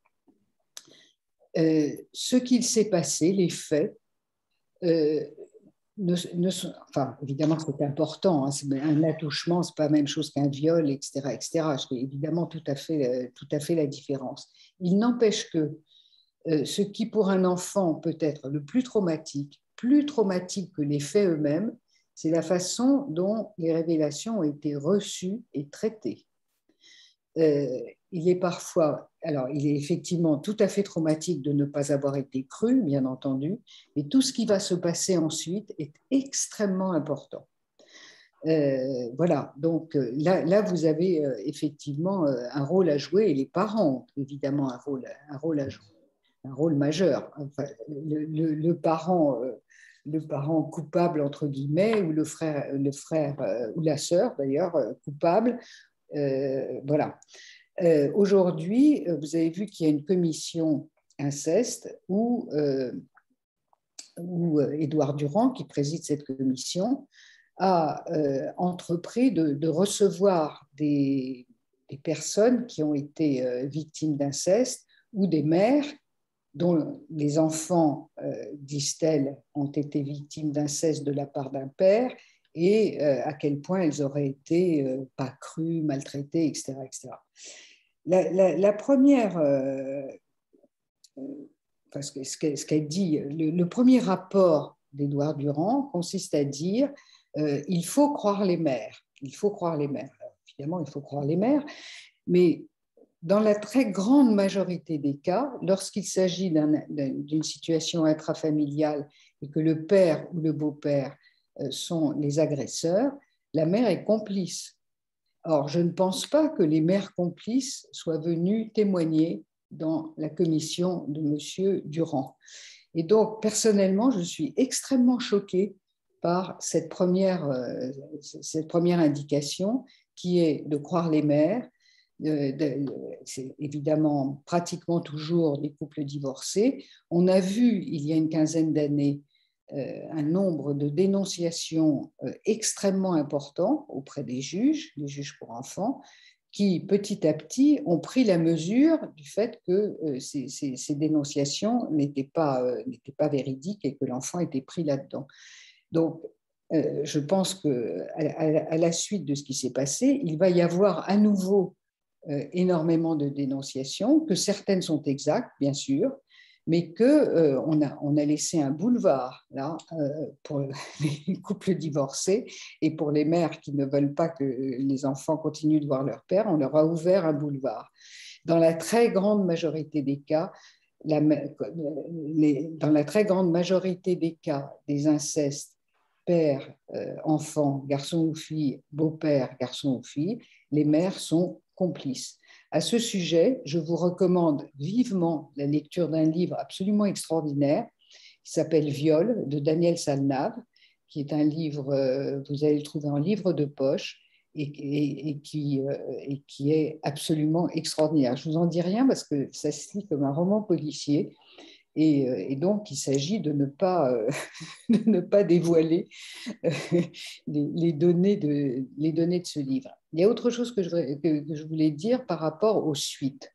euh, ce qu'il s'est passé, les faits, euh, ne, ne sont, enfin, évidemment, c'est important, hein, c'est un attouchement, ce n'est pas la même chose qu'un viol, et cetera, et cetera. C'est évidemment tout à fait, tout à fait la différence. Il n'empêche que euh, ce qui, pour un enfant, peut être le plus traumatique, plus traumatique que les faits eux-mêmes, c'est la façon dont les révélations ont été reçues et traitées. Euh, il est parfois, alors il est effectivement tout à fait traumatique de ne pas avoir été cru, bien entendu, mais tout ce qui va se passer ensuite est extrêmement important. Euh, voilà, donc là, là vous avez euh, effectivement euh, un rôle à jouer et les parents ont évidemment un rôle, un rôle à jouer, un rôle majeur. Enfin, le, le, le parent... Euh, le parent coupable, entre guillemets, ou le frère, le frère euh, ou la sœur, d'ailleurs, euh, coupable. Euh, voilà. Euh, Aujourd'hui, vous avez vu qu'il y a une commission inceste où, euh, où Édouard Durand, qui préside cette commission, a euh, entrepris de, de recevoir des, des personnes qui ont été euh, victimes d'inceste ou des mères dont les enfants, euh, disent-elles, ont été victimes d'inceste de la part d'un père et euh, à quel point elles auraient été euh, pas crues, maltraitées, et cetera, et cetera. La, la, la première, euh, parce que ce qu'elle, ce qu'elle dit, le, le premier rapport d'Édouard Durand consiste à dire euh, il faut croire les mères, il faut croire les mères. Alors, évidemment, il faut croire les mères, mais dans la très grande majorité des cas, lorsqu'il s'agit d'un, d'une situation intrafamiliale et que le père ou le beau-père sont les agresseurs, la mère est complice. Or, je ne pense pas que les mères complices soient venues témoigner dans la commission de M. Durand. Et donc, personnellement, je suis extrêmement choquée par cette première, euh, cette première indication qui est de croire les mères. De, de, c'est évidemment pratiquement toujours des couples divorcés. On a vu il y a une quinzaine d'années euh, un nombre de dénonciations euh, extrêmement important auprès des juges, les juges pour enfants, qui, petit à petit, ont pris la mesure du fait que euh, ces, ces, ces dénonciations n'étaient pas, euh, n'étaient pas véridiques et que l'enfant était pris là-dedans. Donc, euh, je pense qu'à à, à la suite de ce qui s'est passé, il va y avoir à nouveau euh, énormément de dénonciations, que certaines sont exactes, bien sûr, mais qu'on euh, a, on a laissé un boulevard là, euh, pour les couples divorcés et pour les mères qui ne veulent pas que les enfants continuent de voir leur père, on leur a ouvert un boulevard. Dans la très grande majorité des cas, la, les, dans la très grande majorité des cas des incestes, père, euh, enfant, garçon ou fille, beau-père, garçon ou fille, les mères sont complices. À ce sujet, je vous recommande vivement la lecture d'un livre absolument extraordinaire qui s'appelle Viol de Daniel Salnave, qui est un livre, euh, vous allez le trouver en livre de poche et, et, et, qui, euh, et qui est absolument extraordinaire. Je ne vous en dis rien parce que ça se lit comme un roman policier. Et, et donc, il s'agit de ne pas, euh, de ne pas dévoiler euh, les, les, données de, les données de ce livre. Il y a autre chose que je, que, que je voulais dire par rapport aux suites.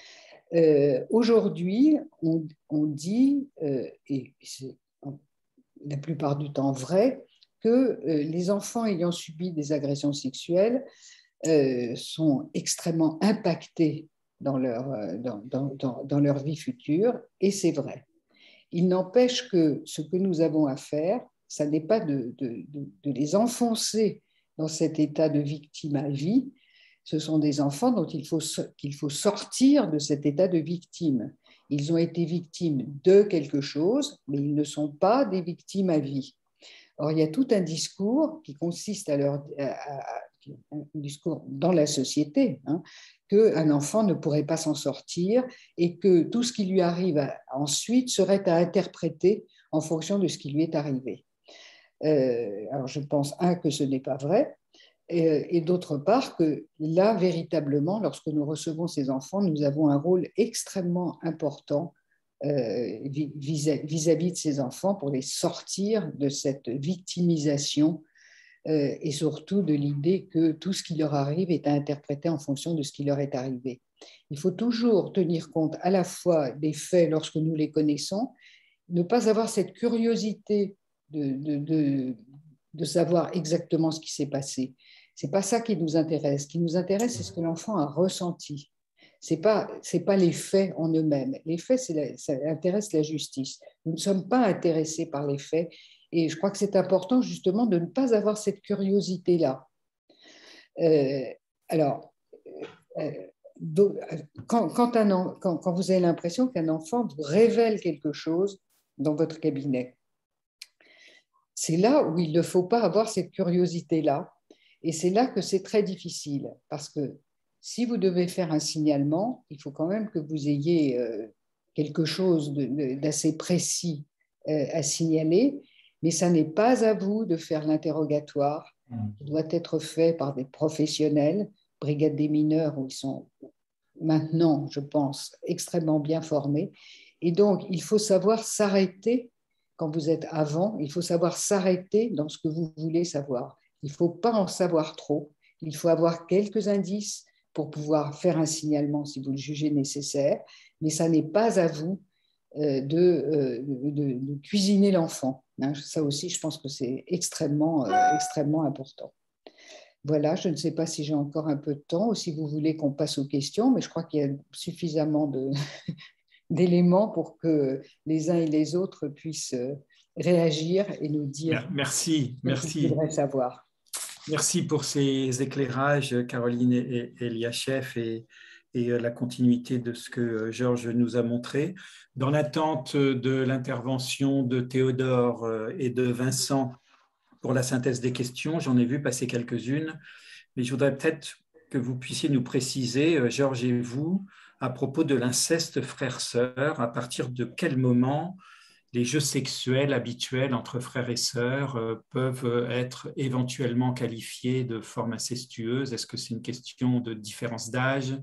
Euh, Aujourd'hui, on, on dit, euh, et c'est la plupart du temps vrai, que euh, les enfants ayant subi des agressions sexuelles euh, sont extrêmement impactés dans leur, dans, dans, dans, dans leur vie future, et c'est vrai. Il n'empêche que ce que nous avons à faire, ça n'est pas de, de, de, de les enfoncer dans cet état de victime à vie. Ce sont des enfants dont il faut, qu'il faut sortir de cet état de victime. Ils ont été victimes de quelque chose, mais ils ne sont pas des victimes à vie. Or, il y a tout un discours qui consiste à leur... À, à, un discours dans la société, hein, qu'un enfant ne pourrait pas s'en sortir et que tout ce qui lui arrive à, ensuite serait à interpréter en fonction de ce qui lui est arrivé. Euh, alors je pense, un, que ce n'est pas vrai, et, et d'autre part que là, véritablement, lorsque nous recevons ces enfants, nous avons un rôle extrêmement important euh, vis-à-vis de ces enfants pour les sortir de cette victimisation Euh, et surtout de l'idée que tout ce qui leur arrive est à interpréter en fonction de ce qui leur est arrivé. Il faut toujours tenir compte à la fois des faits lorsque nous les connaissons, ne pas avoir cette curiosité de, de, de, de savoir exactement ce qui s'est passé. Ce n'est pas ça qui nous intéresse. Ce qui nous intéresse, c'est ce que l'enfant a ressenti. Ce n'est pas, c'est pas les faits en eux-mêmes. Les faits, c'est la, ça intéresse la justice. Nous ne sommes pas intéressés par les faits. Et je crois que c'est important justement de ne pas avoir cette curiosité-là. Euh, alors, euh, quand, quand, un, quand, quand vous avez l'impression qu'un enfant vous révèle quelque chose dans votre cabinet, c'est là où il ne faut pas avoir cette curiosité-là. Et c'est là que c'est très difficile. Parce que si vous devez faire un signalement, il faut quand même que vous ayez euh, quelque chose de, de, d'assez précis euh, à signaler. Mais ça n'est pas à vous de faire l'interrogatoire qui doit être fait par des professionnels, brigade des mineurs où ils sont maintenant, je pense, extrêmement bien formés. Et donc, il faut savoir s'arrêter quand vous êtes avant, il faut savoir s'arrêter dans ce que vous voulez savoir. Il ne faut pas en savoir trop, il faut avoir quelques indices pour pouvoir faire un signalement si vous le jugez nécessaire, mais ça n'est pas à vous De, de, de cuisiner l'enfant. Ça aussi, je pense que c'est extrêmement, extrêmement important. Voilà, je ne sais pas si j'ai encore un peu de temps ou si vous voulez qu'on passe aux questions, mais je crois qu'il y a suffisamment de, d'éléments pour que les uns et les autres puissent réagir et nous dire merci, ce merci. qu'ils voudraient savoir. Merci pour ces éclairages, Caroline et Eliachef, et, et la continuité de ce que Georges nous a montré. Dans l'attente de l'intervention de Théodore et de Vincent pour la synthèse des questions, j'en ai vu passer quelques-unes, mais je voudrais peut-être que vous puissiez nous préciser, Georges et vous, à propos de l'inceste frère-sœur, à partir de quel moment les jeux sexuels habituels entre frères et sœurs euh, peuvent être éventuellement qualifiés de forme incestueuse? Est-ce que c'est une question de différence d'âge,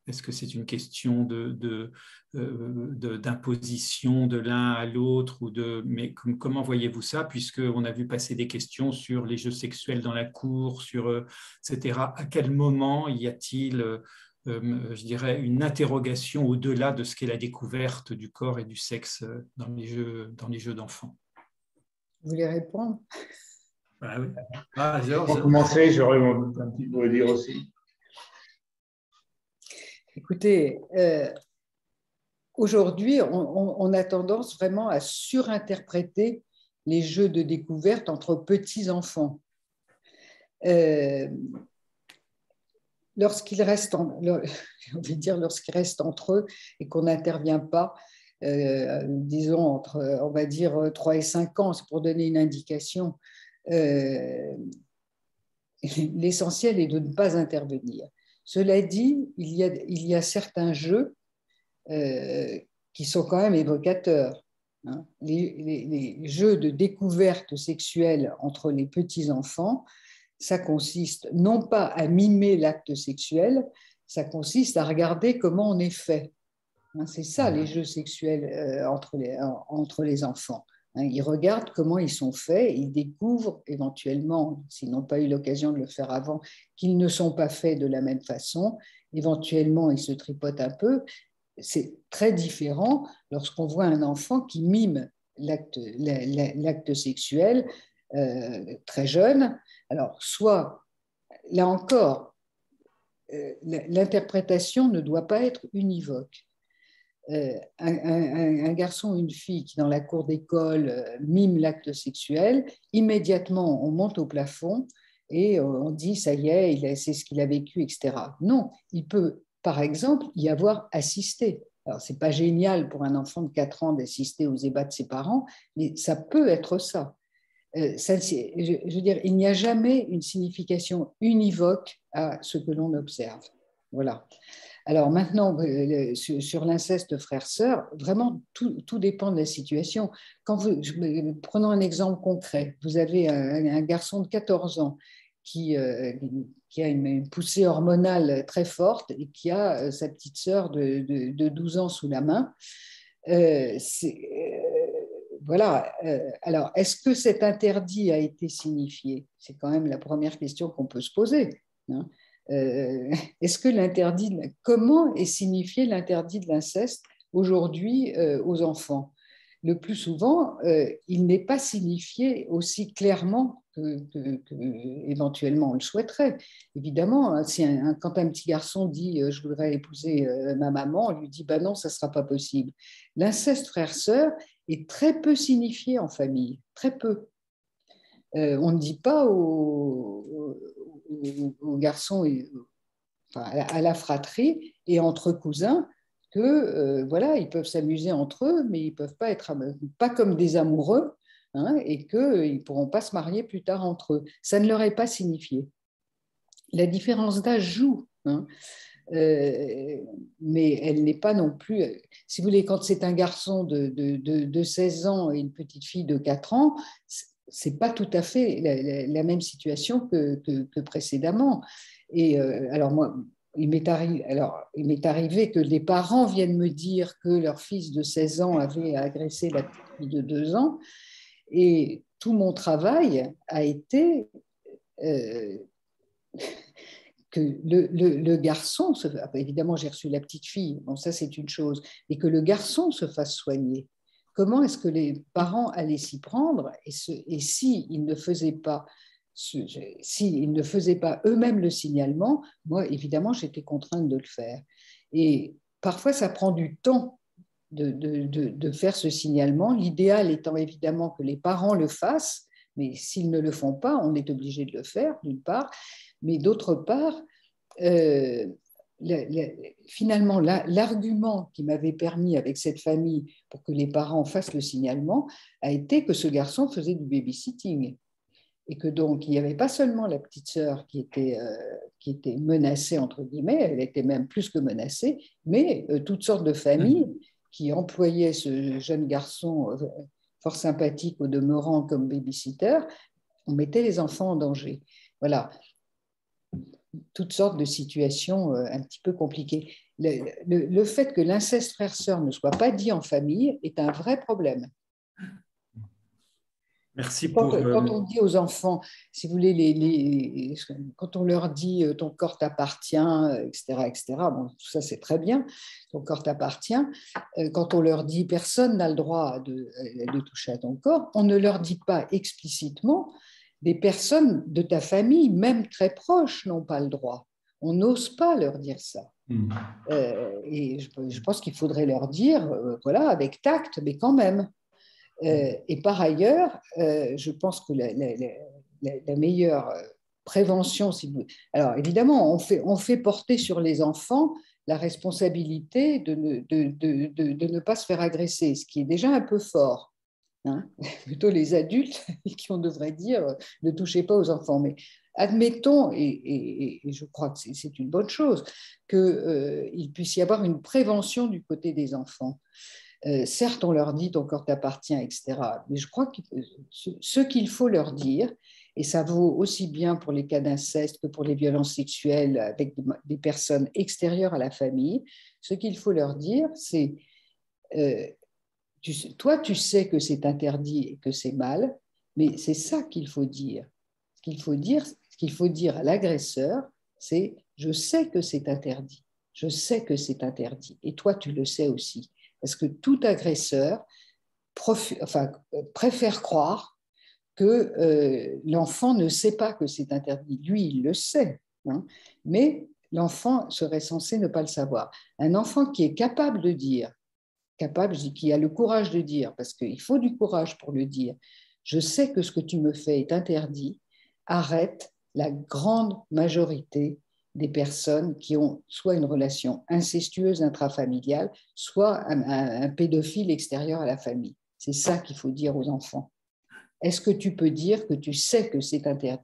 Est-ce que c'est une question de, de, euh, d'imposition de, de l'un à l'autre ou de, mais com, comment voyez-vous ça, puisqu'on a vu passer des questions sur les jeux sexuels dans la cour, sur, euh, et cetera. À quel moment y a-t-il, euh, euh, je dirais, une interrogation au-delà de ce qu'est la découverte du corps et du sexe dans les jeux, dans les jeux d'enfants? Vous voulez répondre? Ah oui. Ah, Georges. Pour commencer, j'aurais un petit mot à dire aussi. Écoutez, euh, aujourd'hui, on, on, on a tendance vraiment à surinterpréter les jeux de découverte entre petits-enfants. Euh, lorsqu'ils restent, en, on va dire, lorsqu'ils restent entre eux et qu'on n'intervient pas, euh, disons, entre, on va dire, trois et cinq ans, c'est pour donner une indication, euh, l'essentiel est de ne pas intervenir. Cela dit, il y a, il y a certains jeux euh, qui sont quand même évocateurs. Hein. Les, les, les jeux de découverte sexuelle entre les petits-enfants, ça consiste non pas à mimer l'acte sexuel, ça consiste à regarder comment on est fait. Hein, c'est ça, les jeux sexuels euh, entre, les, entre les enfants. Hein, ils regardent comment ils sont faits, ils découvrent éventuellement, s'ils n'ont pas eu l'occasion de le faire avant, qu'ils ne sont pas faits de la même façon. Éventuellement, ils se tripotent un peu. C'est très différent lorsqu'on voit un enfant qui mime l'acte, l'acte sexuel euh, très jeune. Alors, soit, là encore, euh, l'interprétation ne doit pas être univoque. Euh, un, un, un garçon ou une fille qui, dans la cour d'école, euh, mime l'acte sexuel, immédiatement, on monte au plafond et on dit, ça y est, c'est ce qu'il a vécu, et cetera. Non, il peut, par exemple, y avoir assisté. Alors, ce n'est pas génial pour un enfant de quatre ans d'assister aux ébats de ses parents, mais ça peut être ça. Euh, ça je, je veux dire, il n'y a jamais une signification univoque à ce que l'on observe. Voilà. Alors maintenant, euh, sur, sur l'inceste frère-sœur, vraiment, tout, tout dépend de la situation. Quand vous, prenons un exemple concret. Vous avez un, un garçon de quatorze ans qui, euh, qui a une, une poussée hormonale très forte et qui a euh, sa petite sœur de, de, de douze ans sous la main. Euh, c'est, euh, voilà. Euh, alors, est-ce que cet interdit a été signifié? C'est quand même la première question qu'on peut se poser. Hein. Euh, est-ce que l'interdit, comment est signifié l'interdit de l'inceste aujourd'hui euh, aux enfants? Le plus souvent, euh, il n'est pas signifié aussi clairement que, que, que éventuellement on le souhaiterait. Évidemment, si un, quand un petit garçon dit euh, je voudrais épouser euh, ma maman, on lui dit bah non, ça ne sera pas possible. L'inceste frère-sœur est très peu signifié en famille, très peu. Euh, on ne dit pas aux, aux, aux garçons, et, enfin, à la fratrie et entre cousins que euh, voilà, ils peuvent s'amuser entre eux, mais ils ne peuvent pas être pas comme des amoureux, hein, et qu'ils ne pourront pas se marier plus tard entre eux. Ça ne leur est pas signifié. La différence d'âge joue, hein, euh, mais elle n'est pas non plus. Si vous voulez, quand c'est un garçon de, de, de, de seize ans et une petite fille de quatre ans, c'est pas tout à fait la, la, la même situation que, que, que précédemment. Et euh, alors moi, il m'est arrivé, alors il m'est arrivé que les parents viennent me dire que leur fils de seize ans avait agressé la petite fille de deux ans, et tout mon travail a été euh, que le, le, le garçon, se, évidemment j'ai reçu la petite fille, bon ça c'est une chose, mais que le garçon se fasse soigner. Comment est-ce que les parents allaient s'y prendre, et, ce, et si ils ne faisaient pas, si ils ne faisaient pas eux-mêmes le signalement, moi évidemment j'étais contrainte de le faire. Et parfois ça prend du temps de, de, de, de faire ce signalement. L'idéal étant évidemment que les parents le fassent, mais s'ils ne le font pas, on est obligé de le faire d'une part, mais d'autre part. Euh, Le, le, finalement, la, l'argument qui m'avait permis avec cette famille pour que les parents fassent le signalement a été que ce garçon faisait du babysitting et que donc il n'y avait pas seulement la petite sœur qui était, euh, qui était menacée, entre guillemets, elle était même plus que menacée, mais euh, toutes sortes de familles qui employaient ce jeune garçon euh, fort sympathique au demeurant comme babysitter, on mettait les enfants en danger. Voilà. toutes sortes de situations un petit peu compliquées. Le, le, le fait que l'inceste frère-sœur ne soit pas dit en famille est un vrai problème. Merci Quand, pour... Euh... quand on dit aux enfants, si vous voulez, les, les, quand on leur dit ton corps t'appartient, et cetera, et cetera, bon, tout ça c'est très bien, ton corps t'appartient. Quand on leur dit personne n'a le droit de, de toucher à ton corps, on ne leur dit pas explicitement des personnes de ta famille, même très proches, n'ont pas le droit. On n'ose pas leur dire ça. Mmh. Euh, et je, je pense qu'il faudrait leur dire, euh, voilà, avec tact, mais quand même. Euh, et par ailleurs, euh, je pense que la, la, la, la meilleure prévention, si vous... alors évidemment, on fait, on fait porter sur les enfants la responsabilité de ne, de, de, de, de ne pas se faire agresser, ce qui est déjà un peu fort. Hein, plutôt les adultes qui on devrait dire ne touchez pas aux enfants. Mais admettons, et, et, et je crois que c'est, c'est une bonne chose, qu'il euh, puisse y avoir une prévention du côté des enfants. Euh, certes, on leur dit ton corps t'appartient, et cetera. Mais je crois que ce qu'il faut leur dire, et ça vaut aussi bien pour les cas d'inceste que pour les violences sexuelles avec des personnes extérieures à la famille, ce qu'il faut leur dire, c'est euh, tu, toi, tu sais que c'est interdit et que c'est mal, mais c'est ça qu'il faut dire. Ce qu'il faut dire, ce qu'il faut dire à l'agresseur, c'est je sais que c'est interdit, je sais que c'est interdit, et toi, tu le sais aussi. Parce que tout agresseur prof, enfin, préfère croire que euh, l'enfant ne sait pas que c'est interdit. Lui, il le sait, hein, mais l'enfant serait censé ne pas le savoir. Un enfant qui est capable de dire, capable, je dis qui a le courage de dire, parce qu'il faut du courage pour le dire, je sais que ce que tu me fais est interdit, arrête la grande majorité des personnes qui ont soit une relation incestueuse intrafamiliale, soit un, un, un pédophile extérieur à la famille. C'est ça qu'il faut dire aux enfants. Est-ce que tu peux dire que tu sais que c'est interdit ?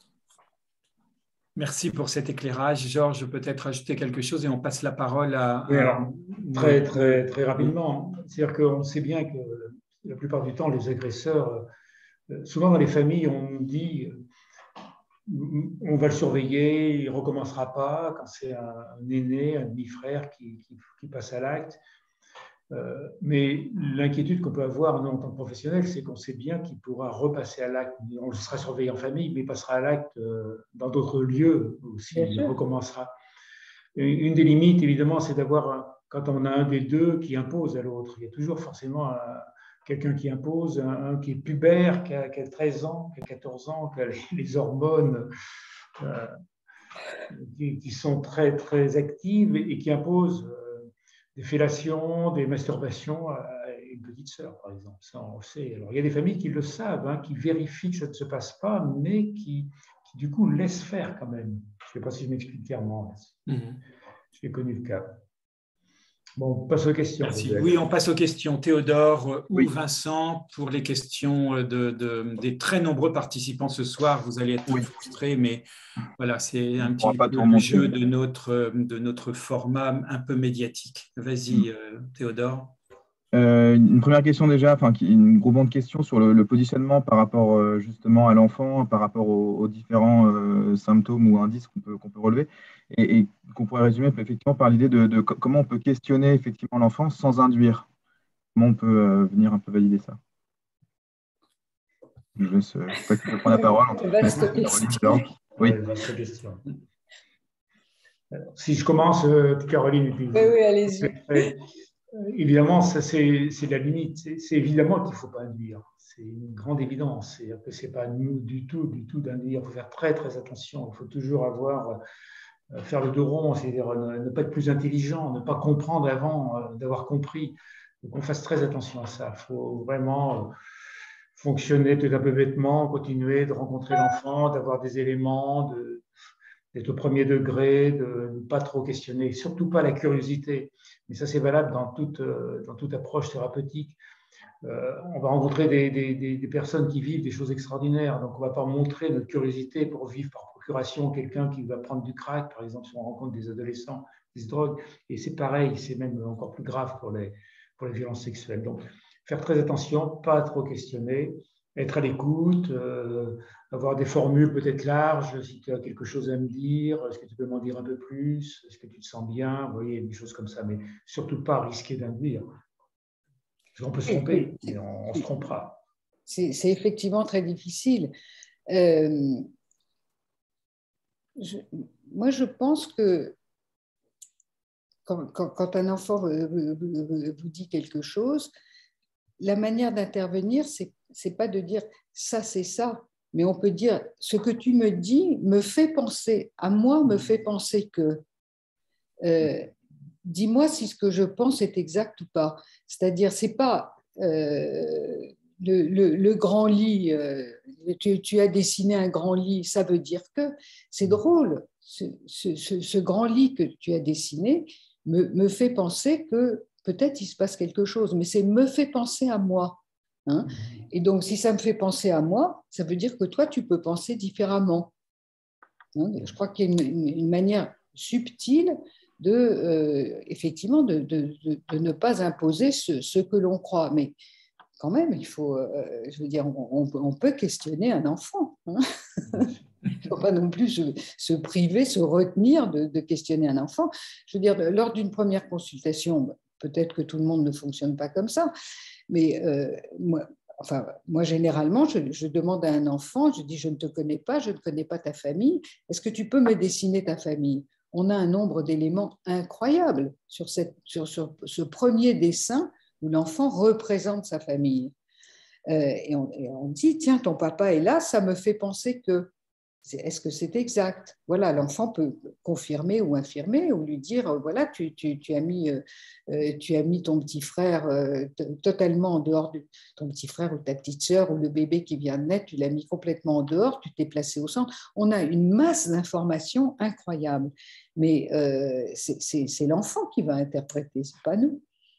Merci pour cet éclairage. Georges, peut-être ajouter quelque chose et on passe la parole à... Oui, alors, très, très, très rapidement. C'est-à-dire qu'on sait bien que la plupart du temps, les agresseurs, souvent dans les familles, on dit on va le surveiller, il ne recommencera pas quand c'est un, un aîné, un demi-frère qui, qui, qui passe à l'acte. Euh, mais l'inquiétude qu'on peut avoir, nous, en tant que professionnels, c'est qu'on sait bien qu'il pourra repasser à l'acte. On sera surveillé en famille, mais il passera à l'acte euh, dans d'autres lieux où s'il recommencera. Et une des limites, évidemment, c'est d'avoir, quand on a un des deux qui impose à l'autre, il y a toujours forcément un, quelqu'un qui impose, un, un qui est pubère, qui a, qui a treize ans, qui a quatorze ans, qui a les, les hormones euh, qui, qui sont très, très actives et, et qui impose euh, des fellations, des masturbations à une petite sœur, par exemple. Ça, on le sait. Alors, il y a des familles qui le savent, hein, qui vérifient que ça ne se passe pas, mais qui, qui du coup, laissent faire quand même. Je ne sais pas si je m'explique clairement. Mmh. J'ai connu le cas. Bon, on passe aux questions. Merci. Oui, on passe aux questions. Théodore ou oui. Vincent, pour les questions de, de, des très nombreux participants ce soir, vous allez être oui. frustrés, mais voilà, c'est un petit peu le jeu de notre, de notre format un peu médiatique. Vas-y, euh, Théodore. Euh, une première question déjà, enfin une groupement de questions sur le, le positionnement par rapport euh, justement à l'enfant, par rapport aux, aux différents euh, symptômes ou indices qu'on peut, qu'on peut relever, et, et qu'on pourrait résumer effectivement par l'idée de, de comment on peut questionner effectivement l'enfant sans induire. Comment on peut euh, venir un peu valider ça. Je ne sais pas qui peut prendre la parole. Entre vaste question. Oui. Ouais, vaste question. Alors, si je commence, Caroline. Oui, oui, allez-y. Évidemment, ça, c'est, c'est la limite. C'est, c'est évidemment qu'il ne faut pas induire. C'est une grande évidence. C'est-à-dire que ce n'est pas nous du tout, du tout d'induire. Il faut faire très, très attention. Il faut toujours avoir, euh, faire le dos rond, c'est-à-dire ne, ne pas être plus intelligent, ne pas comprendre avant euh, d'avoir compris. Donc, on fasse très attention à ça. Il faut vraiment euh, fonctionner peut-être un peu bêtement, continuer de rencontrer l'enfant, d'avoir des éléments, de, d'être au premier degré, de ne pas trop questionner, surtout pas la curiosité. Mais ça, c'est valable dans toute, dans toute approche thérapeutique. Euh, on va rencontrer des, des, des personnes qui vivent des choses extraordinaires, donc on ne va pas montrer notre curiosité pour vivre par procuration quelqu'un qui va prendre du crack, par exemple, si on rencontre des adolescents qui se droguent. Et c'est pareil, c'est même encore plus grave pour les, pour les violences sexuelles. Donc, faire très attention, pas trop questionner, être à l'écoute, euh, avoir des formules peut-être larges, si tu as quelque chose à me dire, est-ce que tu peux m'en dire un peu plus, est-ce que tu te sens bien, vous voyez, des choses comme ça, mais surtout pas risquer d'induire. Parce qu'on peut se tromper, et on, on se trompera. C'est effectivement très difficile. Euh, je, moi, je pense que quand, quand, quand un enfant vous dit quelque chose, la manière d'intervenir, c'est c'est pas de dire ça, c'est ça, mais on peut dire ce que tu me dis me fait penser, à moi me fait penser que, euh, dis-moi si ce que je pense est exact ou pas. C'est-à-dire, c'est pas euh, le, le, le grand lit, euh, tu, tu as dessiné un grand lit, ça veut dire que, c'est drôle, ce, ce, ce, ce grand lit que tu as dessiné me, me fait penser que peut-être il se passe quelque chose, mais c'est me fait penser à moi. Hein. Et donc, si ça me fait penser à moi, ça veut dire que toi, tu peux penser différemment. Hein. Je crois qu'il y a une, une, une manière subtile de, euh, effectivement, de, de, de, de ne pas imposer ce, ce que l'on croit. Mais quand même, il faut, euh, je veux dire, on, on peut questionner un enfant. Hein. Il ne faut pas non plus se, se priver, se retenir de, de questionner un enfant. Je veux dire, lors d'une première consultation, peut-être que tout le monde ne fonctionne pas comme ça, mais euh, moi, enfin, moi, généralement, je, je demande à un enfant, je dis, je ne te connais pas, je ne connais pas ta famille, est-ce que tu peux me dessiner ta famille? On a un nombre d'éléments incroyables sur, cette, sur, sur ce premier dessin où l'enfant représente sa famille. Euh, et, on, et on dit, tiens, ton papa est là, ça me fait penser que... Est-ce que c'est exact? Voilà, l'enfant peut confirmer ou infirmer ou lui dire, voilà, tu, tu, tu, as, mis, euh, tu as mis ton petit frère euh, totalement en dehors de ton petit frère ou ta petite sœur ou le bébé qui vient de naître, tu l'as mis complètement en dehors, tu t'es placé au centre. On a une masse d'informations incroyables, mais euh, c'est l'enfant qui va interpréter, c'est pas nous.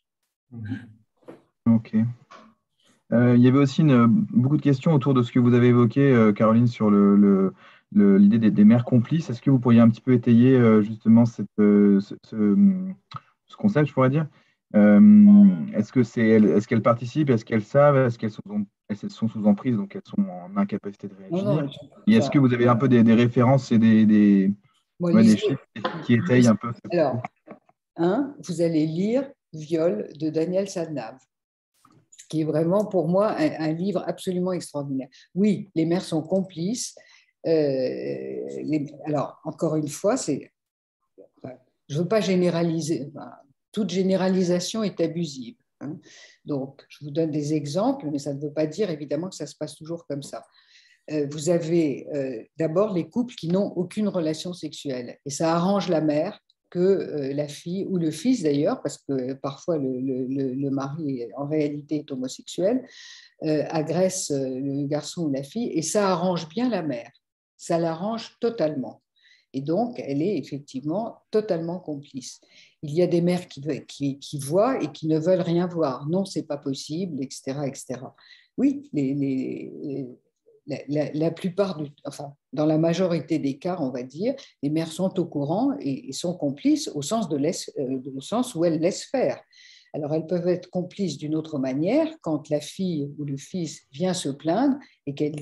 Ok. Euh, il y avait aussi une, beaucoup de questions autour de ce que vous avez évoqué, euh, Caroline, sur le, le l'idée des, des mères complices. Est-ce que vous pourriez un petit peu étayer euh, justement cette, euh, ce, ce, ce concept, je pourrais dire? euh, Est-ce que c'est, est-ce qu'elles participent? Est-ce qu'elles savent? Est-ce qu'elles sont, elles sont sous emprise, donc elles sont en incapacité de réagir? Non, non, et est-ce que vous avez un peu des, des références et des, des, bon, ouais, lisez, des chiffres qui étayent un peu? Alors, un, vous allez lire Viol de Daniel Sadnave, qui est vraiment pour moi un, un livre absolument extraordinaire. Oui, les mères sont complices. Euh, les, alors, encore une fois, c'est, enfin, je ne veux pas généraliser. Enfin, toute généralisation est abusive. Hein. Donc, je vous donne des exemples, mais ça ne veut pas dire évidemment que ça se passe toujours comme ça. Euh, vous avez euh, d'abord les couples qui n'ont aucune relation sexuelle, et ça arrange la mère que euh, la fille, ou le fils d'ailleurs, parce que parfois le, le, le mari en réalité est homosexuel, euh, agresse le garçon ou la fille, et ça arrange bien la mère, ça l'arrange totalement. Et donc, elle est effectivement totalement complice. Il y a des mères qui, qui, qui voient et qui ne veulent rien voir. Non, c'est pas possible, et cetera, et cetera. Oui, les, les, les La, la, la plupart du, enfin, dans la majorité des cas, on va dire, les mères sont au courant et, et sont complices au sens, de laisse, euh, au sens où elles laissent faire. Alors, elles peuvent être complices d'une autre manière quand la fille ou le fils vient se plaindre et qu'il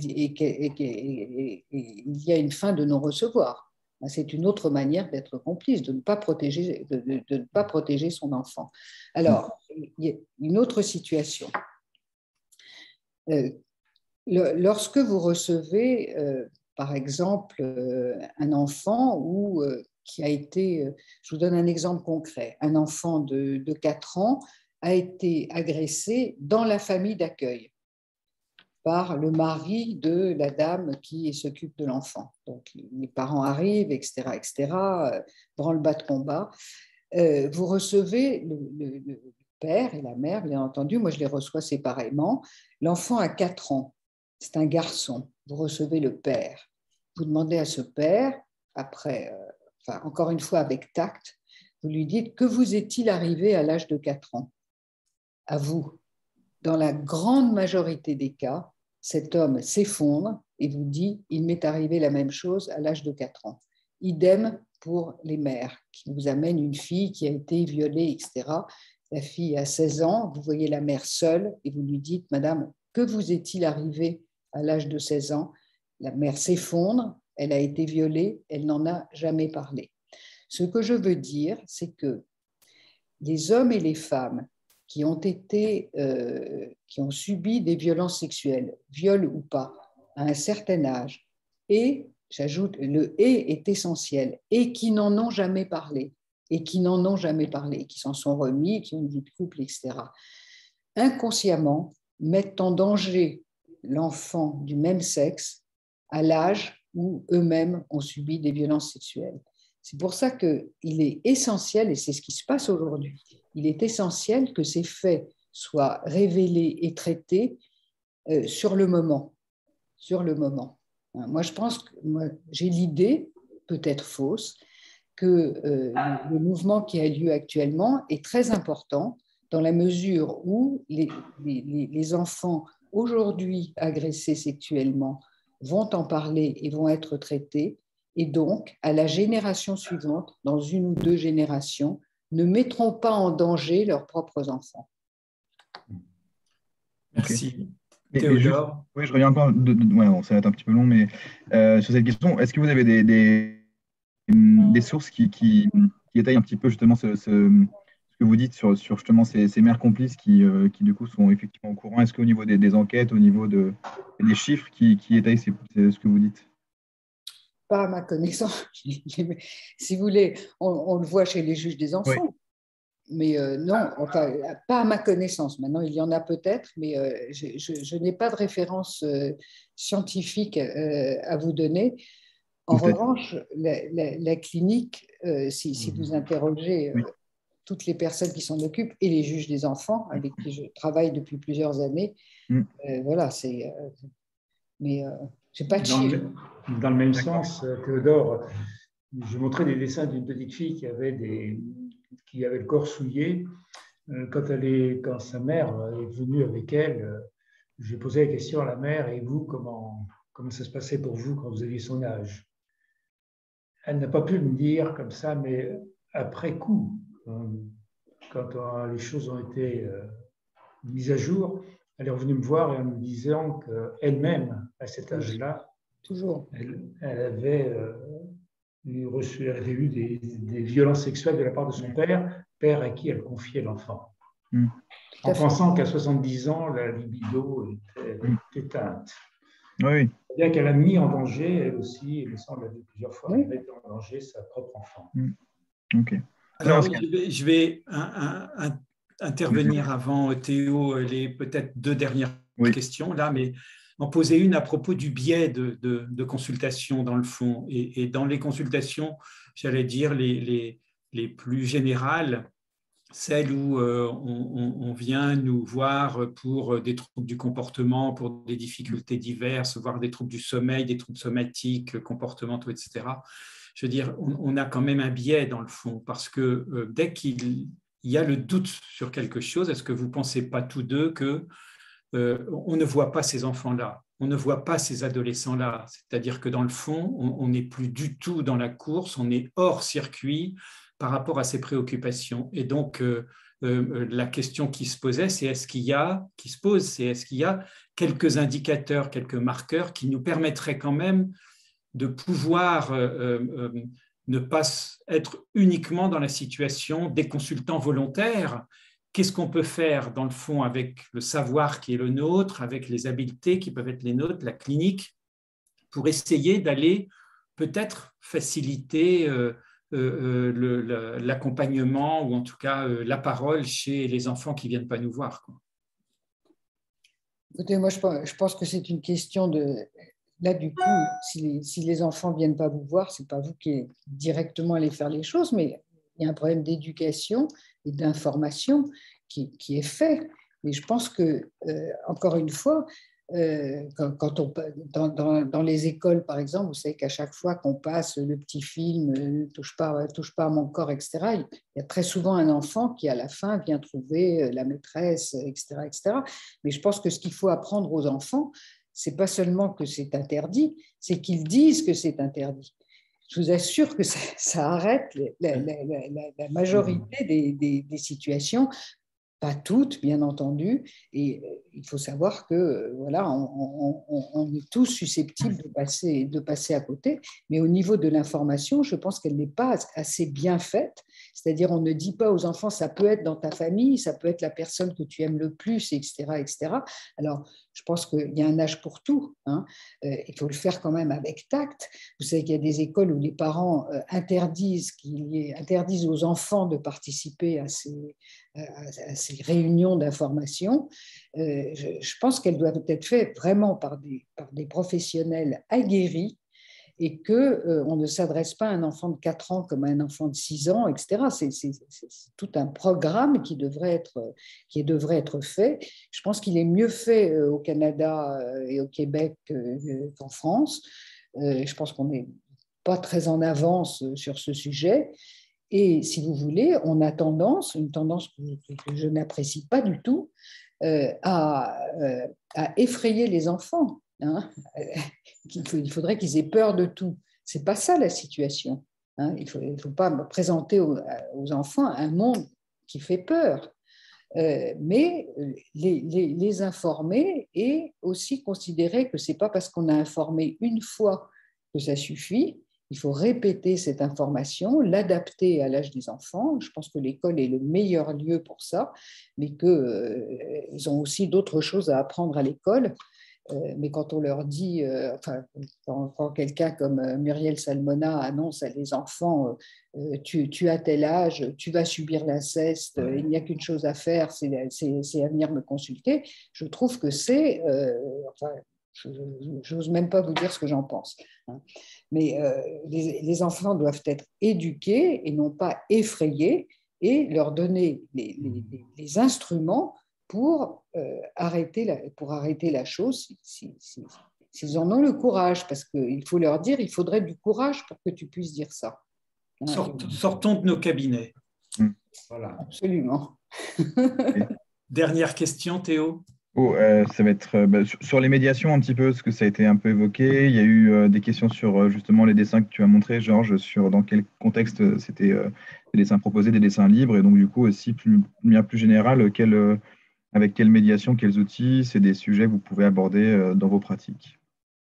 y a une fin de non-recevoir. C'est une autre manière d'être complice, de ne pas protéger, de, de, de ne pas protéger son enfant. Alors, il y a une autre situation. Euh, Le, lorsque vous recevez, euh, par exemple, euh, un enfant ou, euh, qui a été, euh, je vous donne un exemple concret, un enfant de, de quatre ans a été agressé dans la famille d'accueil par le mari de la dame qui s'occupe de l'enfant. Donc, les parents arrivent, et cetera, et cetera, euh, branle-bas de combat. Euh, vous recevez le, le, le père et la mère, bien entendu, moi je les reçois séparément. L'enfant a quatre ans. C'est un garçon. Vous recevez le père. Vous demandez à ce père, après, euh, enfin, encore une fois avec tact, vous lui dites, que vous est-il arrivé à l'âge de quatre ans? À vous. Dans la grande majorité des cas, cet homme s'effondre et vous dit, il m'est arrivé la même chose à l'âge de quatre ans. Idem pour les mères qui vous amènent une fille qui a été violée, et cetera. La fille a seize ans, vous voyez la mère seule et vous lui dites, madame, que vous est-il arrivé à l'âge de seize ans, la mère s'effondre, elle a été violée, elle n'en a jamais parlé. Ce que je veux dire, c'est que les hommes et les femmes qui ont été, euh, qui ont subi des violences sexuelles, viol ou pas, à un certain âge, et, j'ajoute, le « et » est essentiel, et qui n'en ont jamais parlé, et qui n'en ont jamais parlé, qui s'en sont remis, qui ont une vie de couple, et cetera, inconsciemment mettent en danger l'enfant du même sexe à l'âge où eux-mêmes ont subi des violences sexuelles. C'est pour ça qu'il est essentiel, et c'est ce qui se passe aujourd'hui, il est essentiel que ces faits soient révélés et traités euh, sur le moment. Sur le moment. Moi, je pense que moi, j'ai l'idée, peut-être fausse, que euh, le mouvement qui a lieu actuellement est très important dans la mesure où les, les, les enfants aujourd'hui agressés sexuellement vont en parler et vont être traités, et donc, à la génération suivante, dans une ou deux générations, ne mettront pas en danger leurs propres enfants. Merci. Okay. Mais, Théodore. mais juste, oui, je reviens encore, de, de, ouais, bon, ça va être un petit peu long, mais euh, sur cette question, est-ce que vous avez des, des, des sources qui, qui, qui étayent un petit peu justement ce, ce, ce que vous dites sur, sur justement ces, ces mères complices qui, euh, qui du coup sont effectivement au courant? Est-ce qu'au niveau des, des enquêtes, au niveau de, des chiffres qui, qui étayent ces, ce que vous dites? Pas à ma connaissance. Si vous voulez, on, on le voit chez les juges des enfants. Oui. Mais euh, non, enfin, pas à ma connaissance. Maintenant, il y en a peut-être, mais euh, je, je, je n'ai pas de référence euh, scientifique euh, à vous donner. En revanche, la, la, la clinique, euh, si, si vous interrogez euh, oui. toutes les personnes qui s'en occupent et les juges des enfants avec qui je travaille depuis plusieurs années, mm. euh, voilà, c'est. Euh, mais euh, j'ai pas de dans, chiffres. le, dans le même sens, Théodore, je montrais des dessins d'une petite fille qui avait des qui avait le corps souillé. Quand, elle est, quand sa mère est venue avec elle, j'ai posé la question à la mère, et vous, comment, comment ça se passait pour vous quand vous aviez son âge? Elle n'a pas pu me dire comme ça, mais après coup, quand les choses ont été mises à jour, elle est revenue me voir et en me disant qu'elle-même, à cet âge-là, toujours, elle, elle avait... Elle reçu, elle avait eu des, des violences sexuelles de la part de son père, père à qui elle confiait l'enfant. Mmh. En pensant qu'à soixante-dix ans, la libido était mmh. éteinte. Oui. C'est-à-dire qu'elle a mis en danger, elle aussi, et ça on l'a vu plusieurs fois, elle met en danger sa propre enfant. Mmh. Ok. Alors, je vais, je vais un, un, un, intervenir avant Théo, les peut-être deux dernières oui. questions là, mais en poser une à propos du biais de, de, de consultation dans le fond. Et, et dans les consultations, j'allais dire les, les, les plus générales, celles où euh, on, on vient nous voir pour des troubles du comportement, pour des difficultés diverses, voire des troubles du sommeil, des troubles somatiques, comportementaux, et cetera. Je veux dire, on, on a quand même un biais dans le fond, parce que euh, dès qu'il y a le doute sur quelque chose, est-ce que vous ne pensez pas tous deux que Euh, on ne voit pas ces enfants-là, on ne voit pas ces adolescents-là. C'est-à-dire que dans le fond, on n'est plus du tout dans la course, on est hors circuit par rapport à ces préoccupations. Et donc, euh, euh, la question qui se posait, c'est est-ce qu'il y a, qui se pose, c'est est-ce qu'il y a quelques indicateurs, quelques marqueurs qui nous permettraient quand même de pouvoir euh, euh, ne pas être uniquement dans la situation des consultants volontaires. Qu'est-ce qu'on peut faire, dans le fond, avec le savoir qui est le nôtre, avec les habiletés qui peuvent être les nôtres, la clinique, pour essayer d'aller peut-être faciliter euh, euh, le, le, l'accompagnement ou en tout cas euh, la parole chez les enfants qui ne viennent pas nous voir, quoi. Écoutez, moi, je pense que c'est une question de... Là, du coup, si les, si les enfants ne viennent pas vous voir, ce n'est pas vous qui directement allez faire les choses, mais il y a un problème d'éducation et d'information qui, qui est fait. Mais je pense que, euh, encore une fois, euh, quand, quand on, dans, dans, dans les écoles, par exemple, vous savez qu'à chaque fois qu'on passe le petit film euh, « touche pas, touche pas à mon corps », et cetera, il y a très souvent un enfant qui, à la fin, vient trouver la maîtresse, et cetera, et cetera. Mais je pense que ce qu'il faut apprendre aux enfants, c'est pas seulement que c'est interdit, c'est qu'ils disent que c'est interdit. Je vous assure que ça, ça arrête la, la, la, la majorité des, des, des situations, pas toutes, bien entendu, et il faut savoir que voilà, on, on, on est tous susceptibles de passer, de passer à côté, mais au niveau de l'information, je pense qu'elle n'est pas assez bien faite, c'est-à-dire on ne dit pas aux enfants, ça peut être dans ta famille, ça peut être la personne que tu aimes le plus, et cetera, et cetera. Alors, je pense qu'il y a un âge pour tout, hein. Euh, il faut le faire quand même avec tact. Vous savez qu'il y a des écoles où les parents euh, interdisent, qu'il y ait, interdisent aux enfants de participer à ces, à, à ces réunions d'information. Euh, je, je pense qu'elles doivent être faites vraiment par des, par des professionnels aguerris et qu'on euh, ne s'adresse pas à un enfant de quatre ans comme à un enfant de six ans, et cetera. C'est, c'est, c'est tout un programme qui devrait être, qui devrait être fait. Je pense qu'il est mieux fait euh, au Canada et au Québec euh, qu'en France. Euh, je pense qu'on n'est pas très en avance sur ce sujet. Et si vous voulez, on a tendance, une tendance que, que je n'apprécie pas du tout, euh, à, euh, à effrayer les enfants. Hein. Il faudrait qu'ils aient peur de tout. Ce n'est pas ça la situation. Hein. Il ne faut, faut pas présenter aux, aux enfants un monde qui fait peur. Euh, mais les, les, les informer et aussi considérer que ce n'est pas parce qu'on a informé une fois que ça suffit. Il faut répéter cette information, l'adapter à l'âge des enfants. Je pense que l'école est le meilleur lieu pour ça, mais qu'ils euh, ont aussi d'autres choses à apprendre à l'école. Euh, mais quand on leur dit, euh, enfin, quand, quand quelqu'un comme Muriel Salmona annonce à des enfants, euh, tu, tu as tel âge, tu vas subir l'inceste, euh, il n'y a qu'une chose à faire, c'est, c'est, c'est à venir me consulter, je trouve que c'est, euh, enfin, je n'ose même pas vous dire ce que j'en pense. Hein. Mais euh, les, les enfants doivent être éduqués et non pas effrayés et leur donner les, les, les instruments pour, euh, arrêter la, pour arrêter la chose s'ils si, si, si, en ont le courage, parce qu'il faut leur dire, il faudrait du courage pour que tu puisses dire ça. Hein, Sort, sortons de nos cabinets. Voilà. Absolument. Dernière question, Théo. Oh, euh, ça va être euh, bah, sur, sur les médiations un petit peu, parce que ça a été un peu évoqué. Il y a eu euh, des questions sur euh, justement les dessins que tu as montrés, Georges, sur dans quel contexte euh, c'était euh, des dessins proposés, des dessins libres, et donc du coup aussi plus, de manière plus générale, quel, euh, avec quelle médiation, quels outils, c'est des sujets que vous pouvez aborder euh, dans vos pratiques.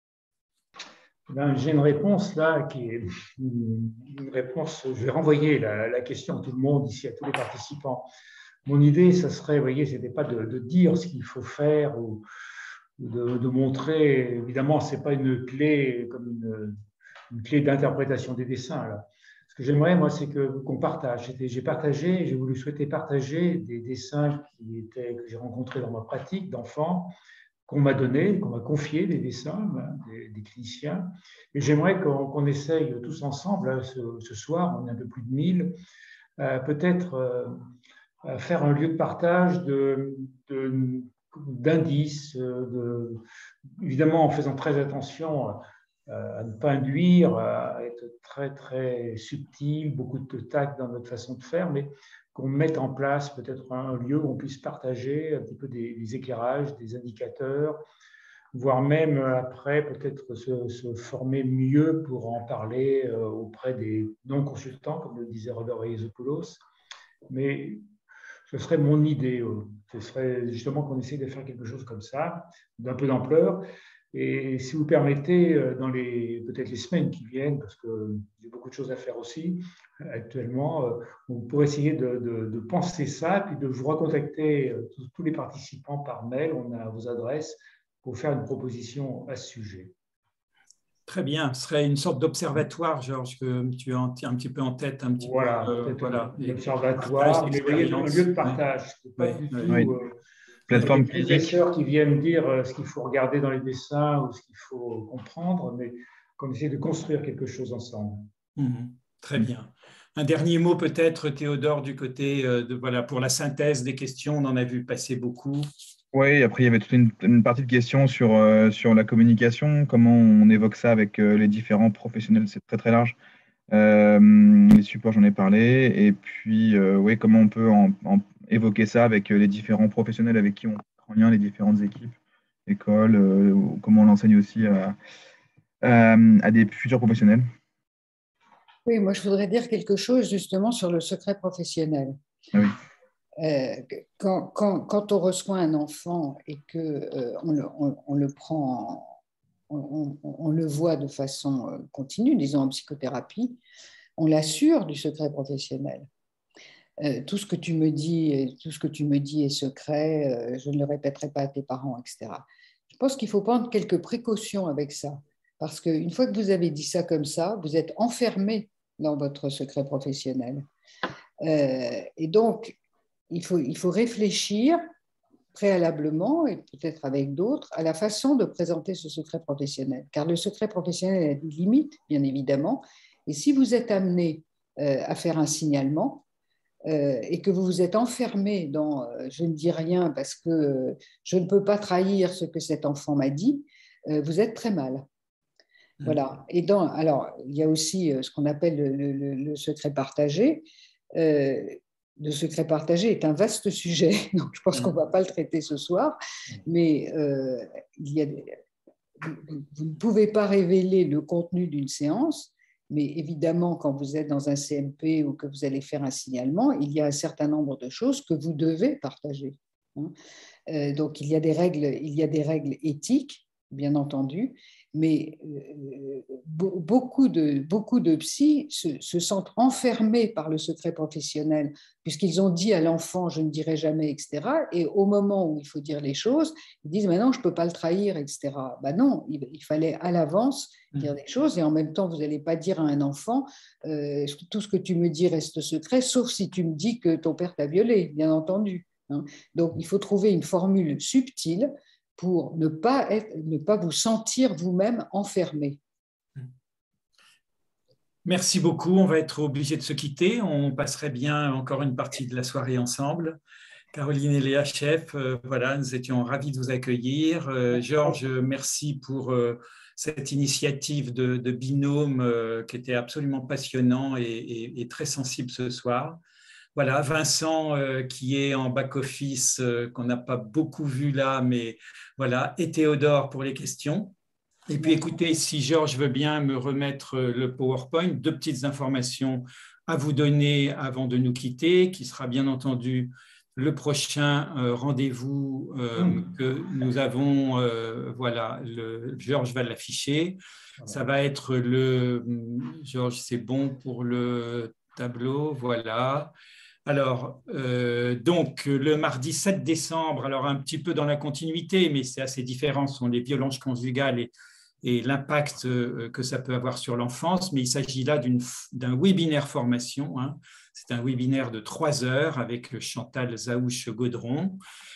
Ben, j'ai une réponse là qui est une réponse. Je vais renvoyer la, la question à tout le monde ici, à tous les participants. Mon idée, ça serait, vous voyez, ce n'était pas de, de dire ce qu'il faut faire ou de, de montrer. Évidemment, ce n'est pas une clé comme une, une clé d'interprétation des dessins. Là. Ce que j'aimerais, moi, c'est que, qu'on partage. J'ai partagé, j'ai voulu souhaiter partager des dessins qui étaient, que j'ai rencontrés dans ma pratique d'enfant, qu'on m'a donné, qu'on m'a confié, des dessins des, des cliniciens. Et j'aimerais qu'on, qu'on essaye tous ensemble, là, ce, ce soir, on est un peu plus de mille, euh, peut-être euh, faire un lieu de partage de, de, d'indices, de, évidemment en faisant très attention à ne pas induire, à être très, très subtil, beaucoup de tact dans notre façon de faire, mais qu'on mette en place peut-être un lieu où on puisse partager un petit peu des, des éclairages, des indicateurs, voire même après peut-être se, se former mieux pour en parler auprès des non-consultants, comme le disait Robert Reyesopoulos. Mais ce serait mon idée. Ce serait justement qu'on essaye de faire quelque chose comme ça, d'un peu d'ampleur. Et si vous permettez, dans les peut-être les semaines qui viennent, parce que j'ai beaucoup de choses à faire aussi actuellement, on pourrait essayer de, de, de penser ça, puis de vous recontacter tous, tous les participants par mail. On a vos adresses pour faire une proposition à ce sujet. Très bien. Ce serait une sorte d'observatoire, Georges, que tu as un petit peu en tête. Un petit voilà, peu, peut-être voilà, un observatoire, mais voyez, un lieu de partage. Oui. Pas oui, du oui. tout oui. euh, plateforme des professeurs qui viennent dire euh, ce qu'il faut regarder dans les dessins ou ce qu'il faut comprendre, mais qu'on essaie de construire quelque chose ensemble. Mmh, très bien. Un dernier mot peut-être, Théodore, du côté de, voilà, pour la synthèse des questions, on en a vu passer beaucoup. Oui, après il y avait toute une, une partie de questions sur, euh, sur la communication, comment on évoque ça avec euh, les différents professionnels, c'est très très large. Euh, les supports, j'en ai parlé, et puis euh, oui, comment on peut en, en évoquer ça avec les différents professionnels avec qui on prend en lien, les différentes équipes, écoles, euh, comment on l'enseigne aussi à, à, à des futurs professionnels. Oui, moi je voudrais dire quelque chose justement sur le secret professionnel. Ah oui. euh, quand, quand, quand on reçoit un enfant et qu'on euh, on, on, on le prend, en, on, on, on le voit de façon continue, disons en psychothérapie, on l'assure du secret professionnel. Euh, tout ce que tu me dis, tout ce que tu me dis est secret, euh, je ne le répéterai pas à tes parents, et cetera. Je pense qu'il faut prendre quelques précautions avec ça, parce qu'une fois que vous avez dit ça comme ça, vous êtes enfermé dans votre secret professionnel. Euh, et donc, il faut, il faut réfléchir préalablement, et peut-être avec d'autres, à la façon de présenter ce secret professionnel. Car le secret professionnel a des limites, bien évidemment, et si vous êtes amené euh, à faire un signalement, Euh, et que vous vous êtes enfermé dans euh, « je ne dis rien parce que euh, je ne peux pas trahir ce que cet enfant m'a dit euh, », vous êtes très mal. Mmh. Voilà. Et dans, alors, il y a aussi euh, ce qu'on appelle le, le, le secret partagé. Euh, le secret partagé est un vaste sujet, donc je pense mmh. qu'on ne va pas le traiter ce soir, mais euh, il y a des, vous, vous ne pouvez pas révéler le contenu d'une séance. Mais évidemment, quand vous êtes dans un C M P ou que vous allez faire un signalement, il y a un certain nombre de choses que vous devez partager. Euh, donc, il y a des règles, il y a des règles éthiques, bien entendu, mais euh, beaucoup de, beaucoup de psys se, se sentent enfermés par le secret professionnel, puisqu'ils ont dit à l'enfant « je ne dirai jamais », et cetera. Et au moment où il faut dire les choses, ils disent « mais non, je ne peux pas le trahir », et cetera. Ben non, il, il fallait à l'avance dire des choses, et en même temps, vous n'allez pas dire à un enfant euh, « tout ce que tu me dis reste secret, sauf si tu me dis que ton père t'a violé », bien entendu. Hein. Donc, il faut trouver une formule subtile pour ne pas, être, ne pas vous sentir vous-même enfermé. Merci beaucoup. On va être obligé de se quitter. On passerait bien encore une partie de la soirée ensemble. Caroline et Léa Chef, euh, voilà, nous étions ravis de vous accueillir. Euh, Georges, merci pour euh, cette initiative de, de binôme euh, qui était absolument passionnant et, et, et très sensible ce soir. Voilà, Vincent euh, qui est en back-office, euh, qu'on n'a pas beaucoup vu là, mais voilà, et Théodore pour les questions. Et puis écoutez, si Georges veut bien me remettre le PowerPoint, deux petites informations à vous donner avant de nous quitter, qui sera bien entendu le prochain euh, rendez-vous euh, mmh. que nous avons. Euh, voilà, le, Georges va l'afficher. Ça va être le… Georges, c'est bon pour le tableau, voilà. Alors, euh, donc, le mardi sept décembre, alors un petit peu dans la continuité, mais c'est assez différent, ce sont les violences conjugales et, et l'impact que ça peut avoir sur l'enfance, mais il s'agit là d'un webinaire formation. Hein. C'est un webinaire de trois heures avec Chantal Zaouche-Gaudron.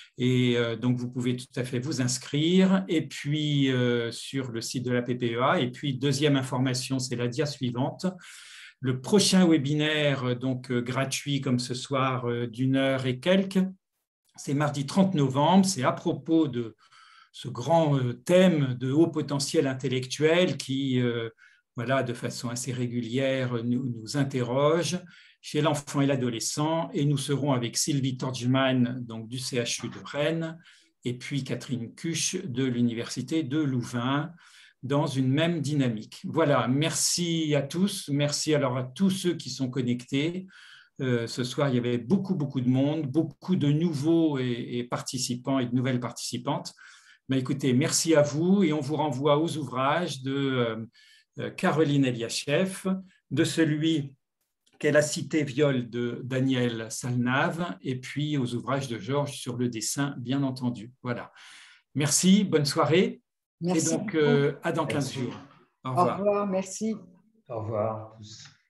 Et euh, donc, vous pouvez tout à fait vous inscrire. Et puis, euh, sur le site de la P P E A. Et puis, deuxième information, c'est la dia suivante. Le prochain webinaire, donc euh, gratuit comme ce soir, euh, d'une heure et quelques, c'est mardi trente novembre. C'est à propos de ce grand euh, thème de haut potentiel intellectuel qui, euh, voilà, de façon assez régulière, nous, nous interroge chez l'enfant et l'adolescent. Et nous serons avec Sylvie Torgman, donc du C H U de Rennes, et puis Catherine Cuche de l'Université de Louvain, dans une même dynamique. Voilà, merci à tous, merci alors à tous ceux qui sont connectés. Euh, ce soir, il y avait beaucoup, beaucoup de monde, beaucoup de nouveaux et, et participants et de nouvelles participantes. Mais écoutez, merci à vous et on vous renvoie aux ouvrages de euh, Caroline Eliachev, de celui qu'elle a cité Viol de Daniel Salnave et puis aux ouvrages de Georges sur le dessin, bien entendu. Voilà. Merci, bonne soirée. Merci. Et donc, euh, à dans quinze jours. Au revoir. Au revoir, merci. Au revoir à tous.